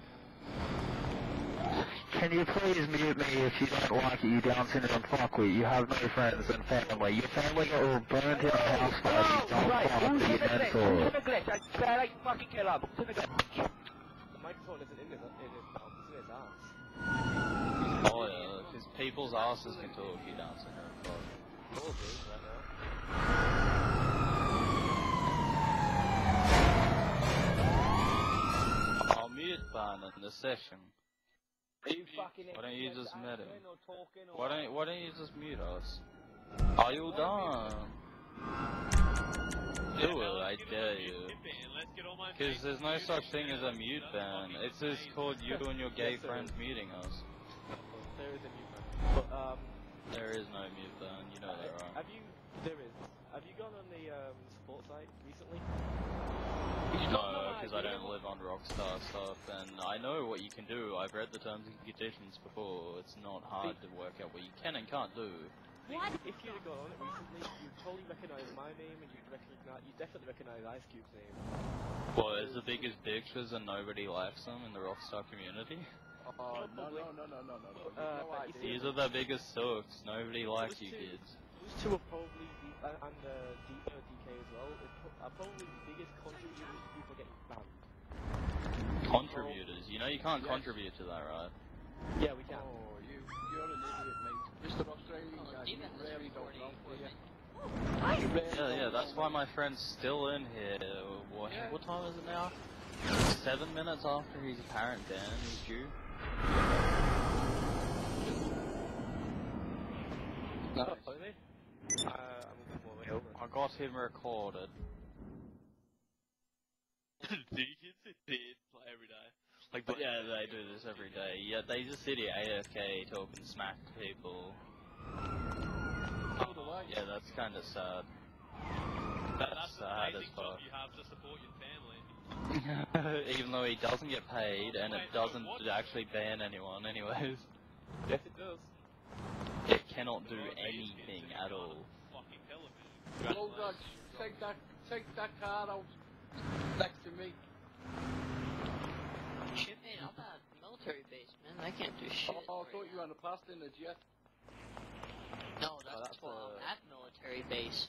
Can you please mute me if you don't like it, you Down syndrome fuckwit? You have no friends and family. Your family got all burnt in a house fire, you dumb fuck that you mentor. The microphone isn't in his, in his mouth, it's in his ass. Oh yeah, because people's asses can talk, you Down syndrome fuck. Probably, right now. I'll mute ban in the session. Why don't you just mute him? Why don't Why don't you just mute us? Are you done? Do it, I dare you. Because there's no such thing as a mute ban. It's just called you and your gay friends muting us. There is a mute ban. But, um... There is no mute ban, you know that, right? Have you... There is. Have you gone on the, um, support site recently? No, because I don't live on Rockstar stuff, and I know what you can do. I've read the terms and conditions before. It's not hard to work out what you can and can't do. What? If you'd have gone on it recently, you'd totally recognise my name, and you'd recognise... You'd definitely recognise Ice Cube's name. Well, it's the biggest bitches and nobody likes them in the Rockstar community. Oh, no, no, no, no, no, no, no. Uh, no but you idea. These are the biggest sucks. Nobody likes you two- kids. Those two are probably... The, uh, and, uh, D, uh, D K as well, is pro- are probably the biggest contributors to people getting banned. Contributors. You know you can't Yes. contribute to that, right? Yeah, we can. Oh, you, you're an idiot, mate. Mister Australian guy, you Even this really don't recording know, do you? I You really Yeah, don't yeah, that's know, why mate. my friend's still in here. What, Yeah. what time is it now? Seven minutes after his apparent ban is due. No, sorry. Uh, I'm a bit more way over. I got him recorded. Do you kids sit here like every day? Like, But yeah, they do this every day. Yeah, they just sit here A F K talking smack to people. So do I. Yeah, that's kind of sad. that, That's that's the sad as amazing job fuck. you have to support your family. Even though he doesn't get paid and it Wait, so doesn't what- actually ban anyone anyways. Yes, it does. It cannot do Well, these kids anything are at all. Fucking television. Well, Dodge, take that, take that card out next to me. Shit, man, I'm at a military base, man. I can't do shit. Oh, I right thought you were now. on a plastic in the jet. No, that's, that's, why uh, I'm at military base.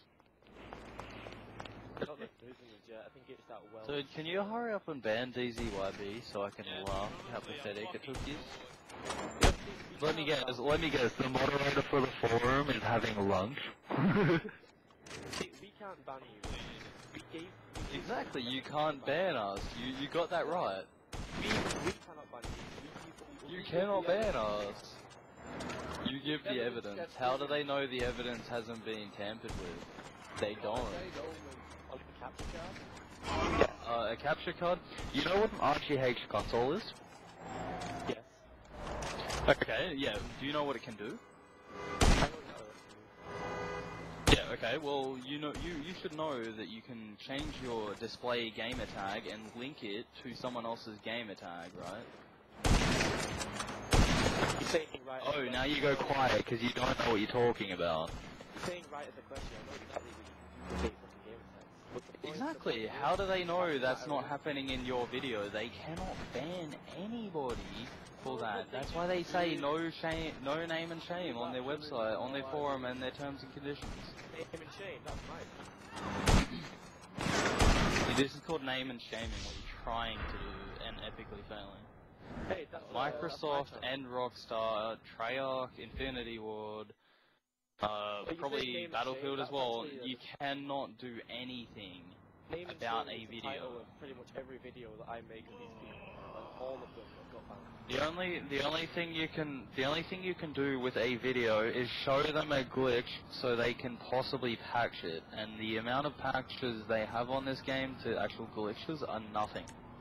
I don't know if there is in the jet. I think it's that well. So can you hurry up and ban D Z Y B so I can Yeah, laugh how honestly, I'm pathetic it fucking took you? bored. Let me guess, let me guess, the moderator for the forum is having lunch? See, we can't ban you. We gave. Exactly, you can't ban us. You you got that right. We, we cannot ban you. We give You cannot ban us. You give the evidence. How do they know the evidence hasn't been tampered with? They don't. On the capture card? Uh, a capture card? You know what an R G H console is? Yes. Okay, yeah. Do you know what it can do? I don't know. Yeah, okay, well, you know, you, you should know that you can change your display gamer tag and link it to someone else's gamer tag, right? You're saying right Oh, now you go quiet because you don't know what you're talking about. You're saying right at the question, I know exactly what you fucking game sense. But the point- Exactly, the point how is- do they know that's not happening in your video? They cannot ban anybody for that. That's why they say no shame, no name and shame on their website, on their forum and their terms and conditions. Name and shame, that's right. This is called name and shaming, what you're trying to do and epically failing. Hey, that's uh, Microsoft that's my and Rockstar, Treyarch, Infinity Ward, uh, But you say probably name and Battlefield shame, as well. that's actually, You cannot do anything Name and about shame a is the video. title of pretty much every video that I make of these people, and all of them have got banned. The only the only thing you can the only thing you can do with a video is show them a glitch so they can possibly patch it, and the amount of patches they have on this game to actual glitches are nothing.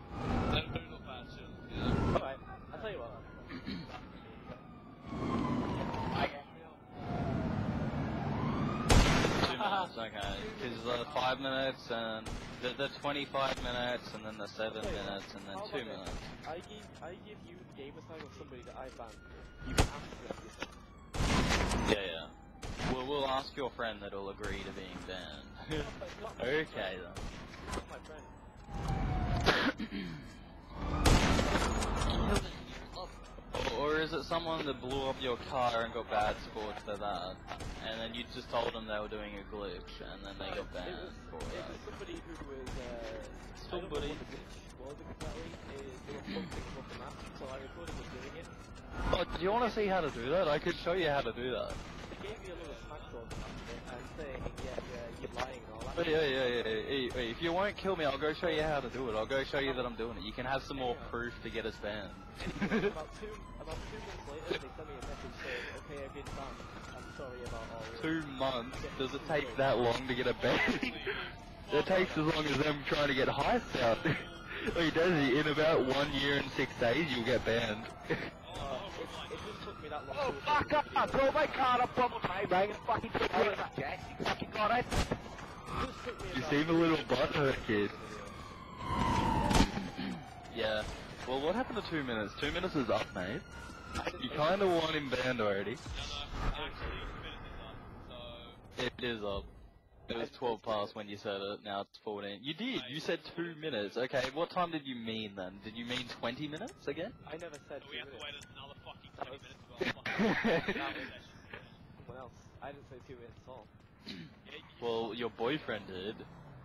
Alright, I'll tell you what. Two minutes, okay. Because uh, five minutes and the, the twenty-five minutes and then the seven minutes and then How two about minutes. this? I give, I give you the gamer tag of somebody that I banned. You can ask them yourself. Yeah, yeah. We'll, we'll ask your friend that'll agree to being banned. Okay then. Not my friend. Or, or is it someone that blew up your car and got bad scores for that, and then you just told them they were doing a glitch, and then they got banned It was, for it that? was somebody who was, uh, I don't know Somebody. what the glitch was exactly. It, they were functioning above the map, so I recorded them doing it. Oh, do you want to see how to do that? I could show you how to do that. They gave me a little smack talk after it, and saying, yeah, yeah, you're lying and all that. But yeah, yeah, yeah, yeah, yeah. If you won't kill me, I'll go show you how to do it. I'll go show you that I'm doing it. You can have some more proof to get us banned. about two, about two months later, they sent me a message saying, okay, I've been banned. I'm sorry about all this. Two months? Does it take that long to get a ban? It takes as long as them trying to get heists out. Wait, does he? In about one year and six days, you'll get banned. Uh, it, it just took me that long Oh, to fuck record the up! video. Bro, my car up double time, bang, and fucking took me with that, Jack. You fucking got it. It just took me You about seem a little butthurt, kid. video. Yeah. Well, what happened to two minutes? Two minutes is up, mate. You kind of want him banned already. It is up. It was twelve past when you said it, now it's fourteen. You did, you said two minutes. Okay, what time did you mean then? Did you mean twenty minutes again? I never said two We have to wait minutes. another fucking That twenty was- minutes to go. That was someone else. I didn't say two minutes at all. Well, your boyfriend did.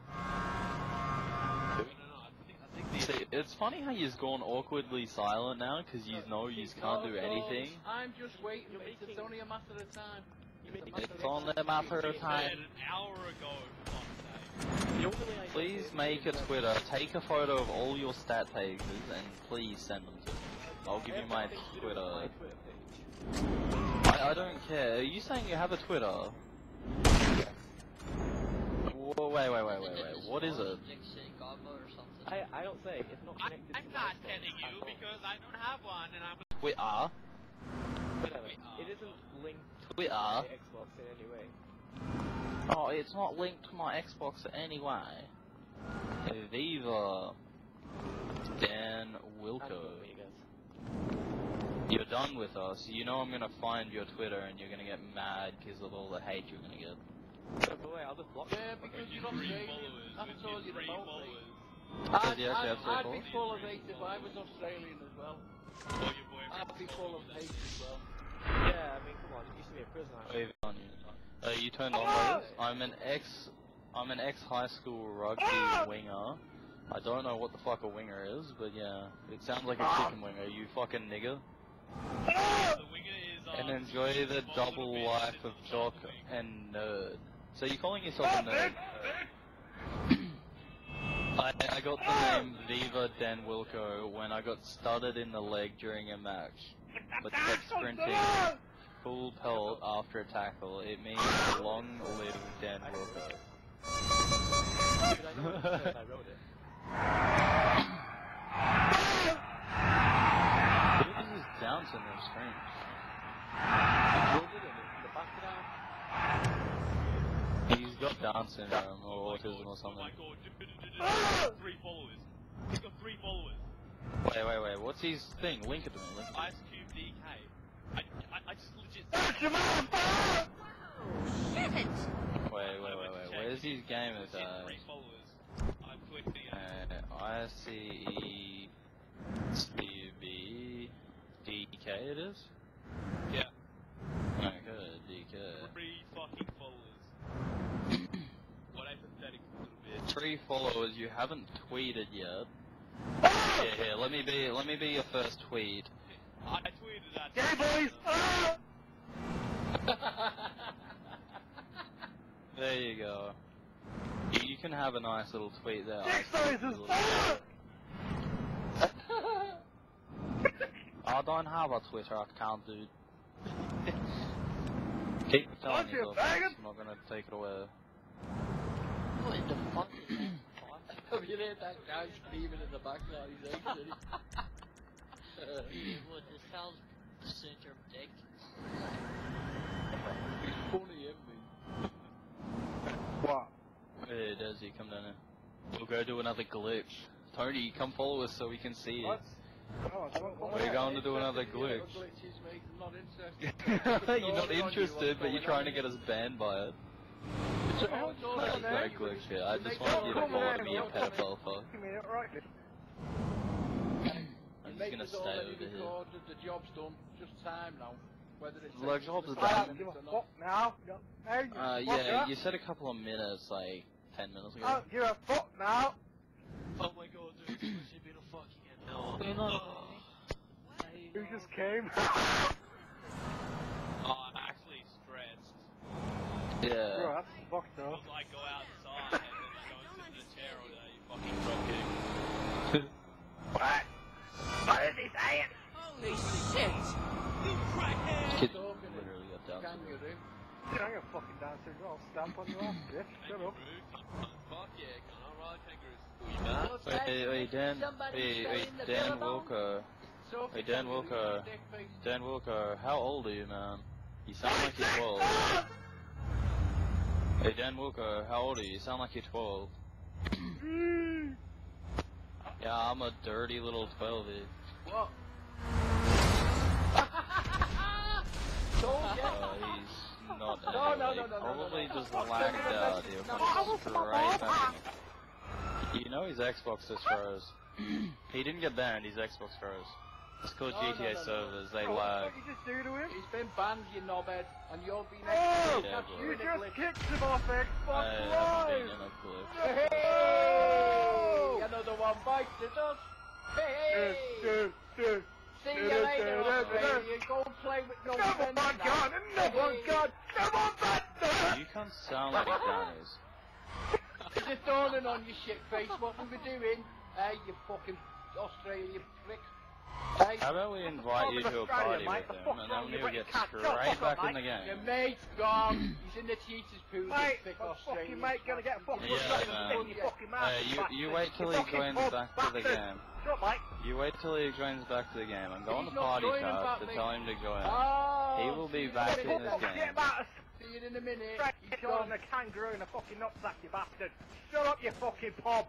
See, it's funny how you've gone awkwardly silent now, because you know you can't do anything. I'm just waiting. You're It's, making- it's only a matter of time. You made It's only a matter of time. An hour ago, for fuck's sake. The only way I get Please it make a is that- Twitter, take a photo of all your stat pages, and please send them to me. I'll give you my Everything to do with Twitter. my Twitter page. I, I don't care. Are you saying you have a Twitter? Whoa, wait, wait, wait, wait, wait. What is it? I, I don't say, it's not I, connected I'm to not my telling phone you at all. because I don't have one, and I'm. Twitter? Whatever. It isn't linked to Twitter? my Xbox in any way. Oh, it's not linked to my Xbox anyway. Viva. Dan I'm Wilco. done with you guys. You're done with us. You know I'm gonna find your Twitter and you're gonna get mad because of all the hate you're gonna get. By the way, I'll just block Yeah, you. because you're Three Australian. followers. That's with all your you're three about, followers. mate. Does I'd, he actually have I'd, three I'd be followers? full of hate if I was Australian as well. Or your boyfriend. I'd be full of hate as well. Yeah, I mean, come on, it used to be a prison house. Wave on you. Uh, you turned on those? I'm an ex. I'm an ex high school rugby winger. I don't know what the fuck a winger is, but yeah, it sounds like a chicken winger. You fucking nigger. The winger is. Uh, And enjoy the double life of jock and nerd. So you're calling yourself a nerd? I, I got the name Viva Dan Wilco when I got studded in the leg during a match. but kept sprinting full pelt after a tackle, it means long live Dan Walker. Dude, I know it because I wrote it. Who is this Down syndrome screen? I wrote it in the background. He's got Down syndrome or autism or Oh something. my god, dude, dude, dude, dude, he's got three followers. He's got three followers. Wait, wait, wait, what's his thing? Link it to me, link it to me. Ice Cube D K. I, I, I just legit. Shit! Wait, wait, wait, wait, where's his game at? Legit Uh, three followers. I'm clicking it. uh, I C E C B D K it is? Yeah. Okay, D K. Three fucking followers. What a pathetic little bitch. Three followers you haven't tweeted yet. Yeah, here, let me be, let me be your first tweet. I tweeted that. Gay boys! Ah! There you go. You, you can have a nice little tweet there. Dick I see sizes! a little- Ah! I don't have a Twitter account, dude. Keep telling Aren't you yourself a that, faggot? I'm not gonna take it away. What in the fuck is that? Have you heard that guy screaming in the background? He's actually. It was the South Center dick. He's funny, isn't he? What? Hey, Desi, come down here. We'll go do another glitch. Tony, come follow us so we can see What? you. Oh, it's not We're going to do another glitch. Glitches, mate. I'm not interested. You're not interested, but you're trying to get us banned by it. It's all it's all That's on no there. glitch here. I just want you to follow me, you pedophile fuck. Give me it right. I'm just Mate gonna has stay already over here. recorded, the job's done. Just time now. Whether it's The taken job's us done. I five don't give a minutes or fuck now. Hey, you Uh, fucker. yeah, you said a couple of minutes, like ten minutes ago. I don't give a fuck now. Oh my god, dude, this has been a fucking hell. You just came. Oh, I'm actually stressed. Yeah. Bro, that's fucked up. Because I go outside and then I go and sit in a chair all day, you fucking dropkick. What? What is he saying? Holy shit! You crackhead! Kid Talking literally got down to kangaroo. Dude, I'm gonna fucking dance here. I'll stamp on your ass, bitch. Shut up. Fuck yeah, can I ride kangaroos? Oh, you know? What's Wait, that? wait, wait, Dan. Somebody Wait, wait, selling the Dan billabong? Walker. Sophie Hey, Dan kangaroo, Walker. dick face. Dan Walker, how old are you, man? You sound like you're twelve. Hey, Dan Walker, how old are you? You sound like you're twelve. Yeah, I'm a dirty little twelve-year. What? Don't get Uh, he's not No, no, anyway. no, no, no, Probably no, no. just lagged out. He'll come straight back. You know his Xbox just froze. He didn't get banned, his Xbox froze. It's called No, G T A no, no, no, servers, they What lag. did you just do to him? He's been banned, you knobhead, and you're being Oh! executed. Yeah, That's bro. You you, just Nicholas. kicked him off Xbox I haven't Live! been in a glitch. Hey! Another one bites the dust. Hey! Dude, dude, dude. See you later, Australia. Go play with no Never friends mind, now. God! Never Hey. God! Never mind! You can't sound like Danny's. Is it dawning on you, shit face? What we were doing? Hey, you fucking Australia prick. Hey, How about we invite you to a party with him, and then we'll get straight back in the your game. mate's gone. He's in the cheaters pool. Mate, you thick my Australian. fucking mate gonna get fucking Yeah, shot in the man. foot, you fucking mouth, Hey, you, bastard. you wait till You he fucking joins pub back to the bastard. game. Shut up, mate. You wait till he joins back to the game. I'm going He's to not party joining chat back, to mate. tell him to join. Oh, He will be see you back in a in minute. this Fuck, game. forget about us. See you in a minute. Straight He's get on gone. a kangaroo and a fucking knapsack, you bastard. Shut up, you fucking pub.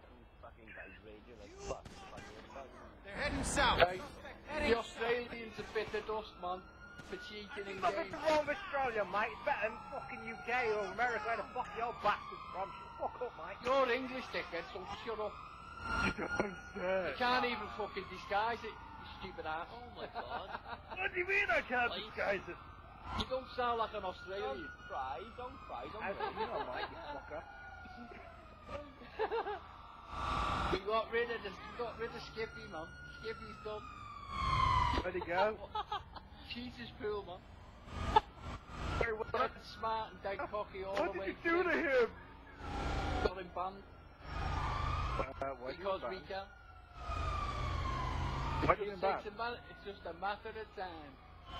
They're heading south. Right. The Australians a bit of dust, man, for cheating in Nothing games. wrong with Australia, mate. It's better than fucking U K or America. Where the fuck the old bastards from? Fuck up, mate. You're English, dickhead, so shut up. You can't even fucking disguise it, you stupid ass. Oh my god. What do you mean I can't Like- disguise it? You don't sound like an Australian. cry, don't cry, don't How do you know, mate, you fucker? We got rid of the, we got rid of Skippy, man. Skippy's done. Where'd he go? Cheaters pool, man. Hey, what, Dead smart and dead cocky all what the did way you do to through. him? Got him banned Uh, what because we can. Why do It you mean bad? takes a man, it's just a matter of time.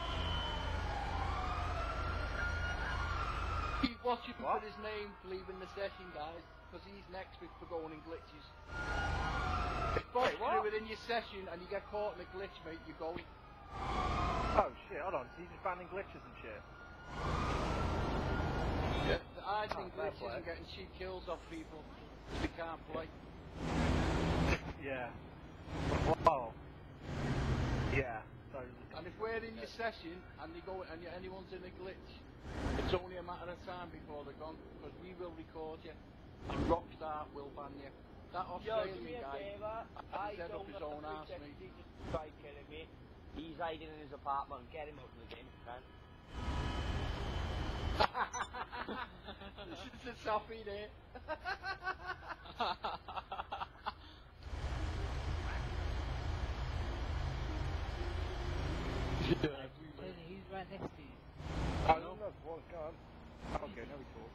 Keep watching What? for his name leaving the session, guys, because he's next week for going in glitches. If Wait, you what? do it in your session and you get caught in a glitch, mate, you're going. Oh shit, hold on, he's just banning glitches and shit. Yeah. The hiding Oh, fair glitches play. and getting cheap kills off people. They can't play. Yeah. Wow. Yeah. So, And if we're in your session and they go and you, anyone's in a glitch, it's only a matter of time before they're gone, because we will record you and Rockstar will ban you. That Yo, do me Australian a guy favour. has I set up don't his know own if ass, mate. he just tried killing me. He's hiding in his apartment. Get him out of the game, man. This is the Sophie there. He's right next to you. I don't know what's going on. Okay, now we talk.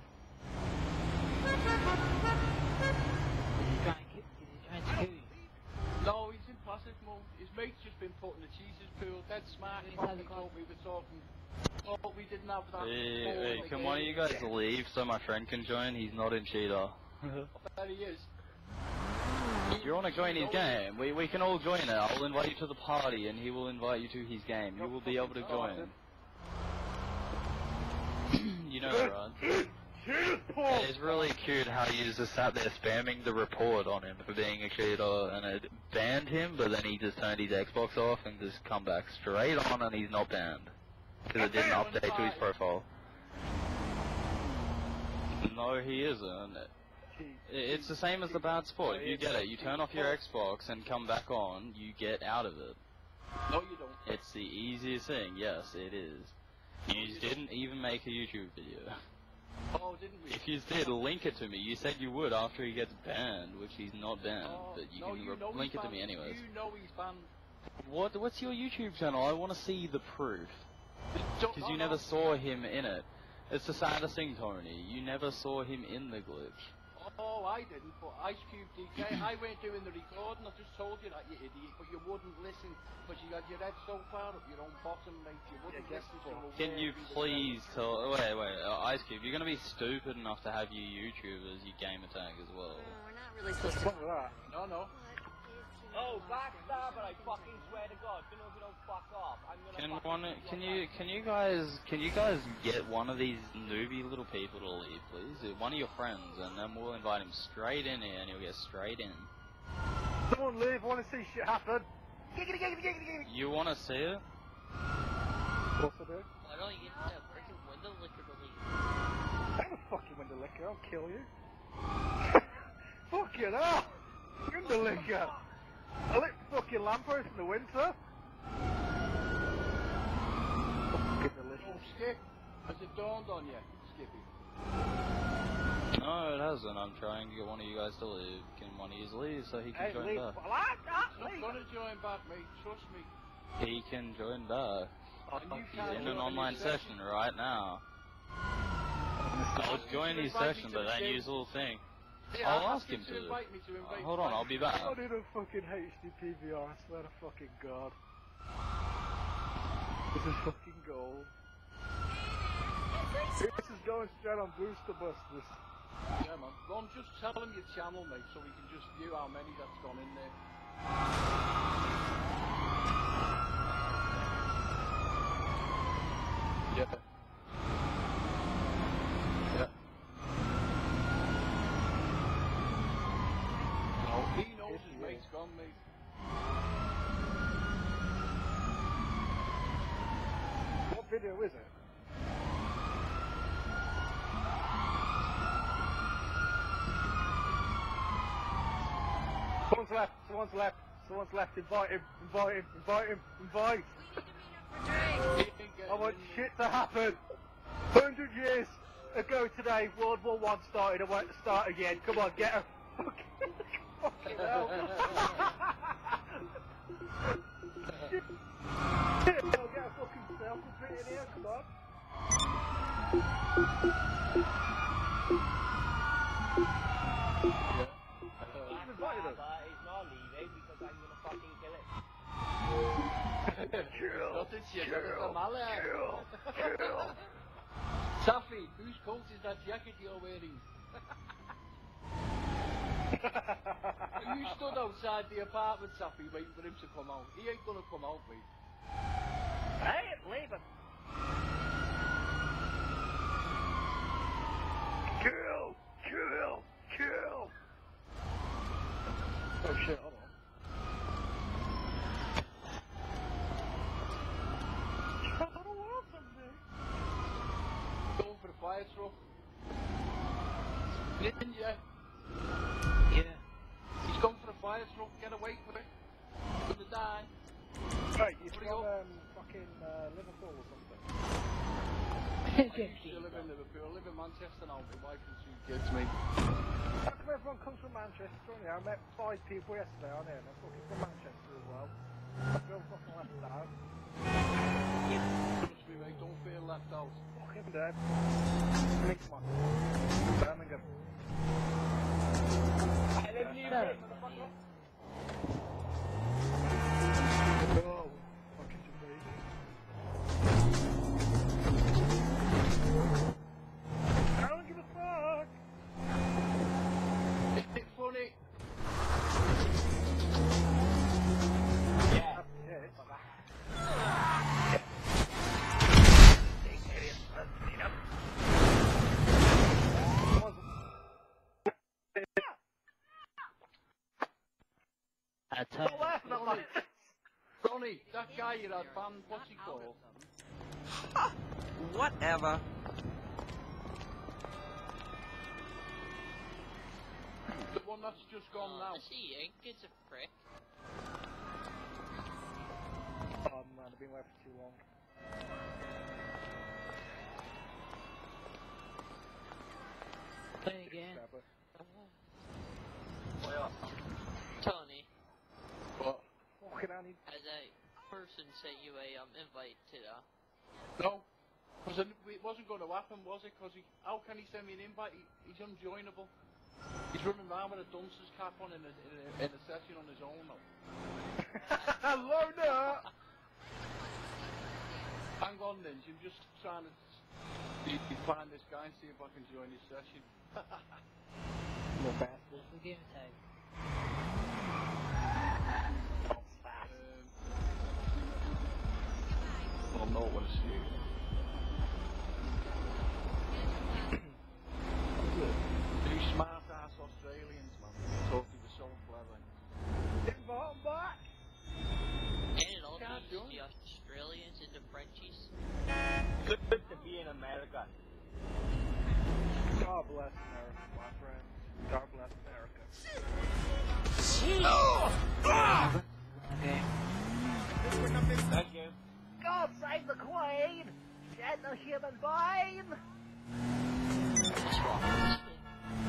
He's trying to kill, he's trying to kill you. No, he's in passive mode. His mate's just been put in the Jesus pool. Dead smart. He Inside the probably car. thought we were talking. Oh, we didn't have that. Hey, before hey, in the can game. one of you guys leave so my friend can join? He's not in cheater. There he is. If you want to join his game, we, we can all join it. I'll invite you to the party and he will invite you to his game. You will be able to join. You know that, right? It's really cute how you just sat there spamming the report on him for being a cheater and it banned him, but then he just turned his Xbox off and just come back straight on and he's not banned. Because it didn't update to his profile. No, he isn't. It's the same as the bad sport. If you get it, you turn off your Xbox and come back on, you get out of it. No, you don't. It's the easiest thing, yes, it is. You didn't even make a YouTube video. Oh, didn't we? If you did, link it to me. You said you would after he gets banned, which he's not banned, Oh, but you no, can you re- know link he's it to me banned. anyways. You know he's banned. What? What's your YouTube channel? I want to see the proof. Don't- Because no, you no. never saw him in it. It's the saddest thing, Tony. You never saw him in the glitch. Oh, I didn't, but Ice Cube D K, I weren't doing the recording, I just told you that, you idiot, but you wouldn't listen, because you had your head so far up your own bottom, mate, you wouldn't Yeah, listen to a Can word you we were please saying. tell... Wait, wait, uh, Ice Cube, you're going to be stupid enough to have your YouTube as your gamer tag as well. We're not really supposed What's to. wrong with that? No, no. Oh, backstabber! I fucking swear to God. You know, if you don't fuck off, I'm gonna. Can fucking one, do can your you, back. can you guys, can you guys get one of these newbie little people to leave, please? Uh, One of your friends, and then we'll invite him straight in here, and he'll get straight in. Someone leave, I want to see shit happen. You want to see it? What's I do? Why don't you get that freaking window licker to leave? I'm a fucking window licker, I'll kill you. Fucking hell! Window licker! I lit fucking lamppost in the winter! Fucking delicious. Oh, Skip, has it dawned on you, Skippy? No, it hasn't. I'm trying to get one of you guys to leave. Can one of you leave so he can Hey, join leave. back? I like that, Not leave. gonna join back, mate, trust me. He can join back. Oh, And you He's can't in join an his online session right now. I'll join his session, but then use a little thing. Yeah, I'll ask ask him to to. invite me to invite Hold on, I'll be back. I need a fucking H D P V R, I swear to fucking God. This is fucking gold. This is going straight on Booster Busters. Yeah, man. Ron, just tell him your channel, mate, so we can just view how many that's gone in there. Yeah. Yeah. No, he knows Yes, his he mate's is. gone, mate. What video is it? Someone's left, someone's left, someone's left, invite him, invite him, invite him, invite! He ain't getting I want in there. shit to happen! Hundred years ago today, World War One started, I want it to start again, come on, get her! Fucking, fucking hell! Shit! Shit! I'll get a fucking selfie in here, come on! Backstabber is not leaving because I'm gonna fucking kill it. noticed that jacket you're wearing. You stood outside the apartment, Sappy, waiting for him to come out. He ain't gonna come out, mate. I ain't leaving. Kill! Kill! Kill! Oh shit, hold on. Going for the fire truck. Ninja. Yeah. He's going for the fire truck. Get away from it. Gonna die. Hey, he's What from do you got? um, fucking uh, Liverpool or something. I used to live in Liverpool. I live in Manchester now. My wife and two kids, mate. How come everyone comes from Manchester? Only I met five people yesterday on here and they're fucking from Manchester as well. I feel fucking left out. Trust me, mate. Don't feel left out. Fucking dead. Mix my Birmingham. I live in the U K, motherfucker. Oh, fucking amazing. I don't give a fuck. Is it funny? Yeah. Yeah, it's like that. I tell Don't laugh at like this. Ronnie, that guy you had banned, what's he called? Whatever. The one that's just gone Oh, now. I see Ink is a prick. Oh man, I've been away for too long. Play again. Tony, What? Fucking I need. has a person sent you a um invite to the... No. Because it wasn't going to happen, was it? Because he, how can he send me an invite? He, he's unjoinable. He's running around with a duncer's cap on in a, in a, in a session on his own now. Hello there. Hang on, Ninja, I'm just trying to see, find this guy and see if I can join his session. Little bastard. We'll give it time. Um, well, no one is here. These smart ass Australians, man. Thought they were so clever. Invite him back. And it also Can't uses join. the Australians into Frenchies. Good to be in America. God bless America, my friend. God bless America. Okay. Thank you. God save the Queen! Get the human being! What's wrong with this kid?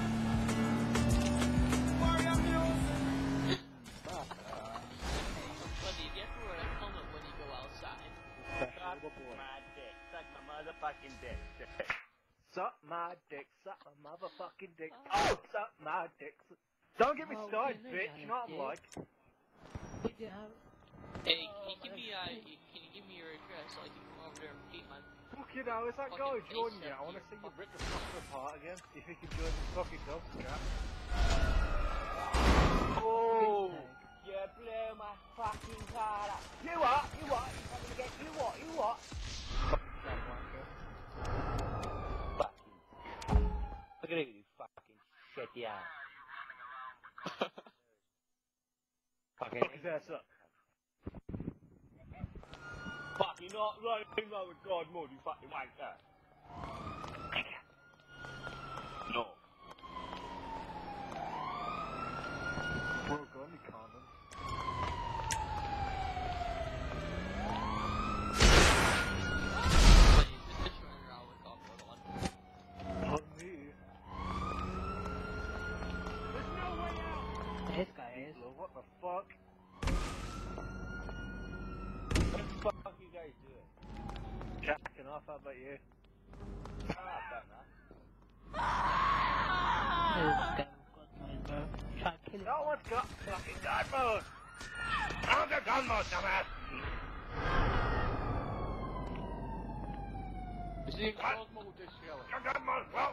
Well, do you get to wear a helmet when you go outside? Suck my dick. Suck my motherfucking dick. Suck my dick, suck my motherfucking dick. Oh, suck my dick. su- Don't get me Oh, started, okay, bitch. You know what I'm yeah. like. We did have. Hey, can you give me uh, can you give me your address so I can come over there and feed my... Fucking hell, is that Fucking guy face joining you? up I want to you see you rip the fucker apart again. See if he can join this fucking dog trap. Oh! You blew my fucking car up. You what? You what? You coming to get you what? You what? Fucking trap wanker. Fucking. Look at you, fucking shitty ass. Fucking. Fuck his ass up. Fuck, you're not running around with God mode, you fucking wanker. No. Bro, go on, you condom. Wait, is this running around with off-road on? Not me. There's no way out! This guy is. Bro, what the fuck? What the fuck are you guys doing? Jacking off, how about you? Ah, I've done that. This guy with God mode, bro. Try to kill him. No one's got fucking gun mode! I don't got gun mode, dumbass! Is the exhaust mode, this Skelly?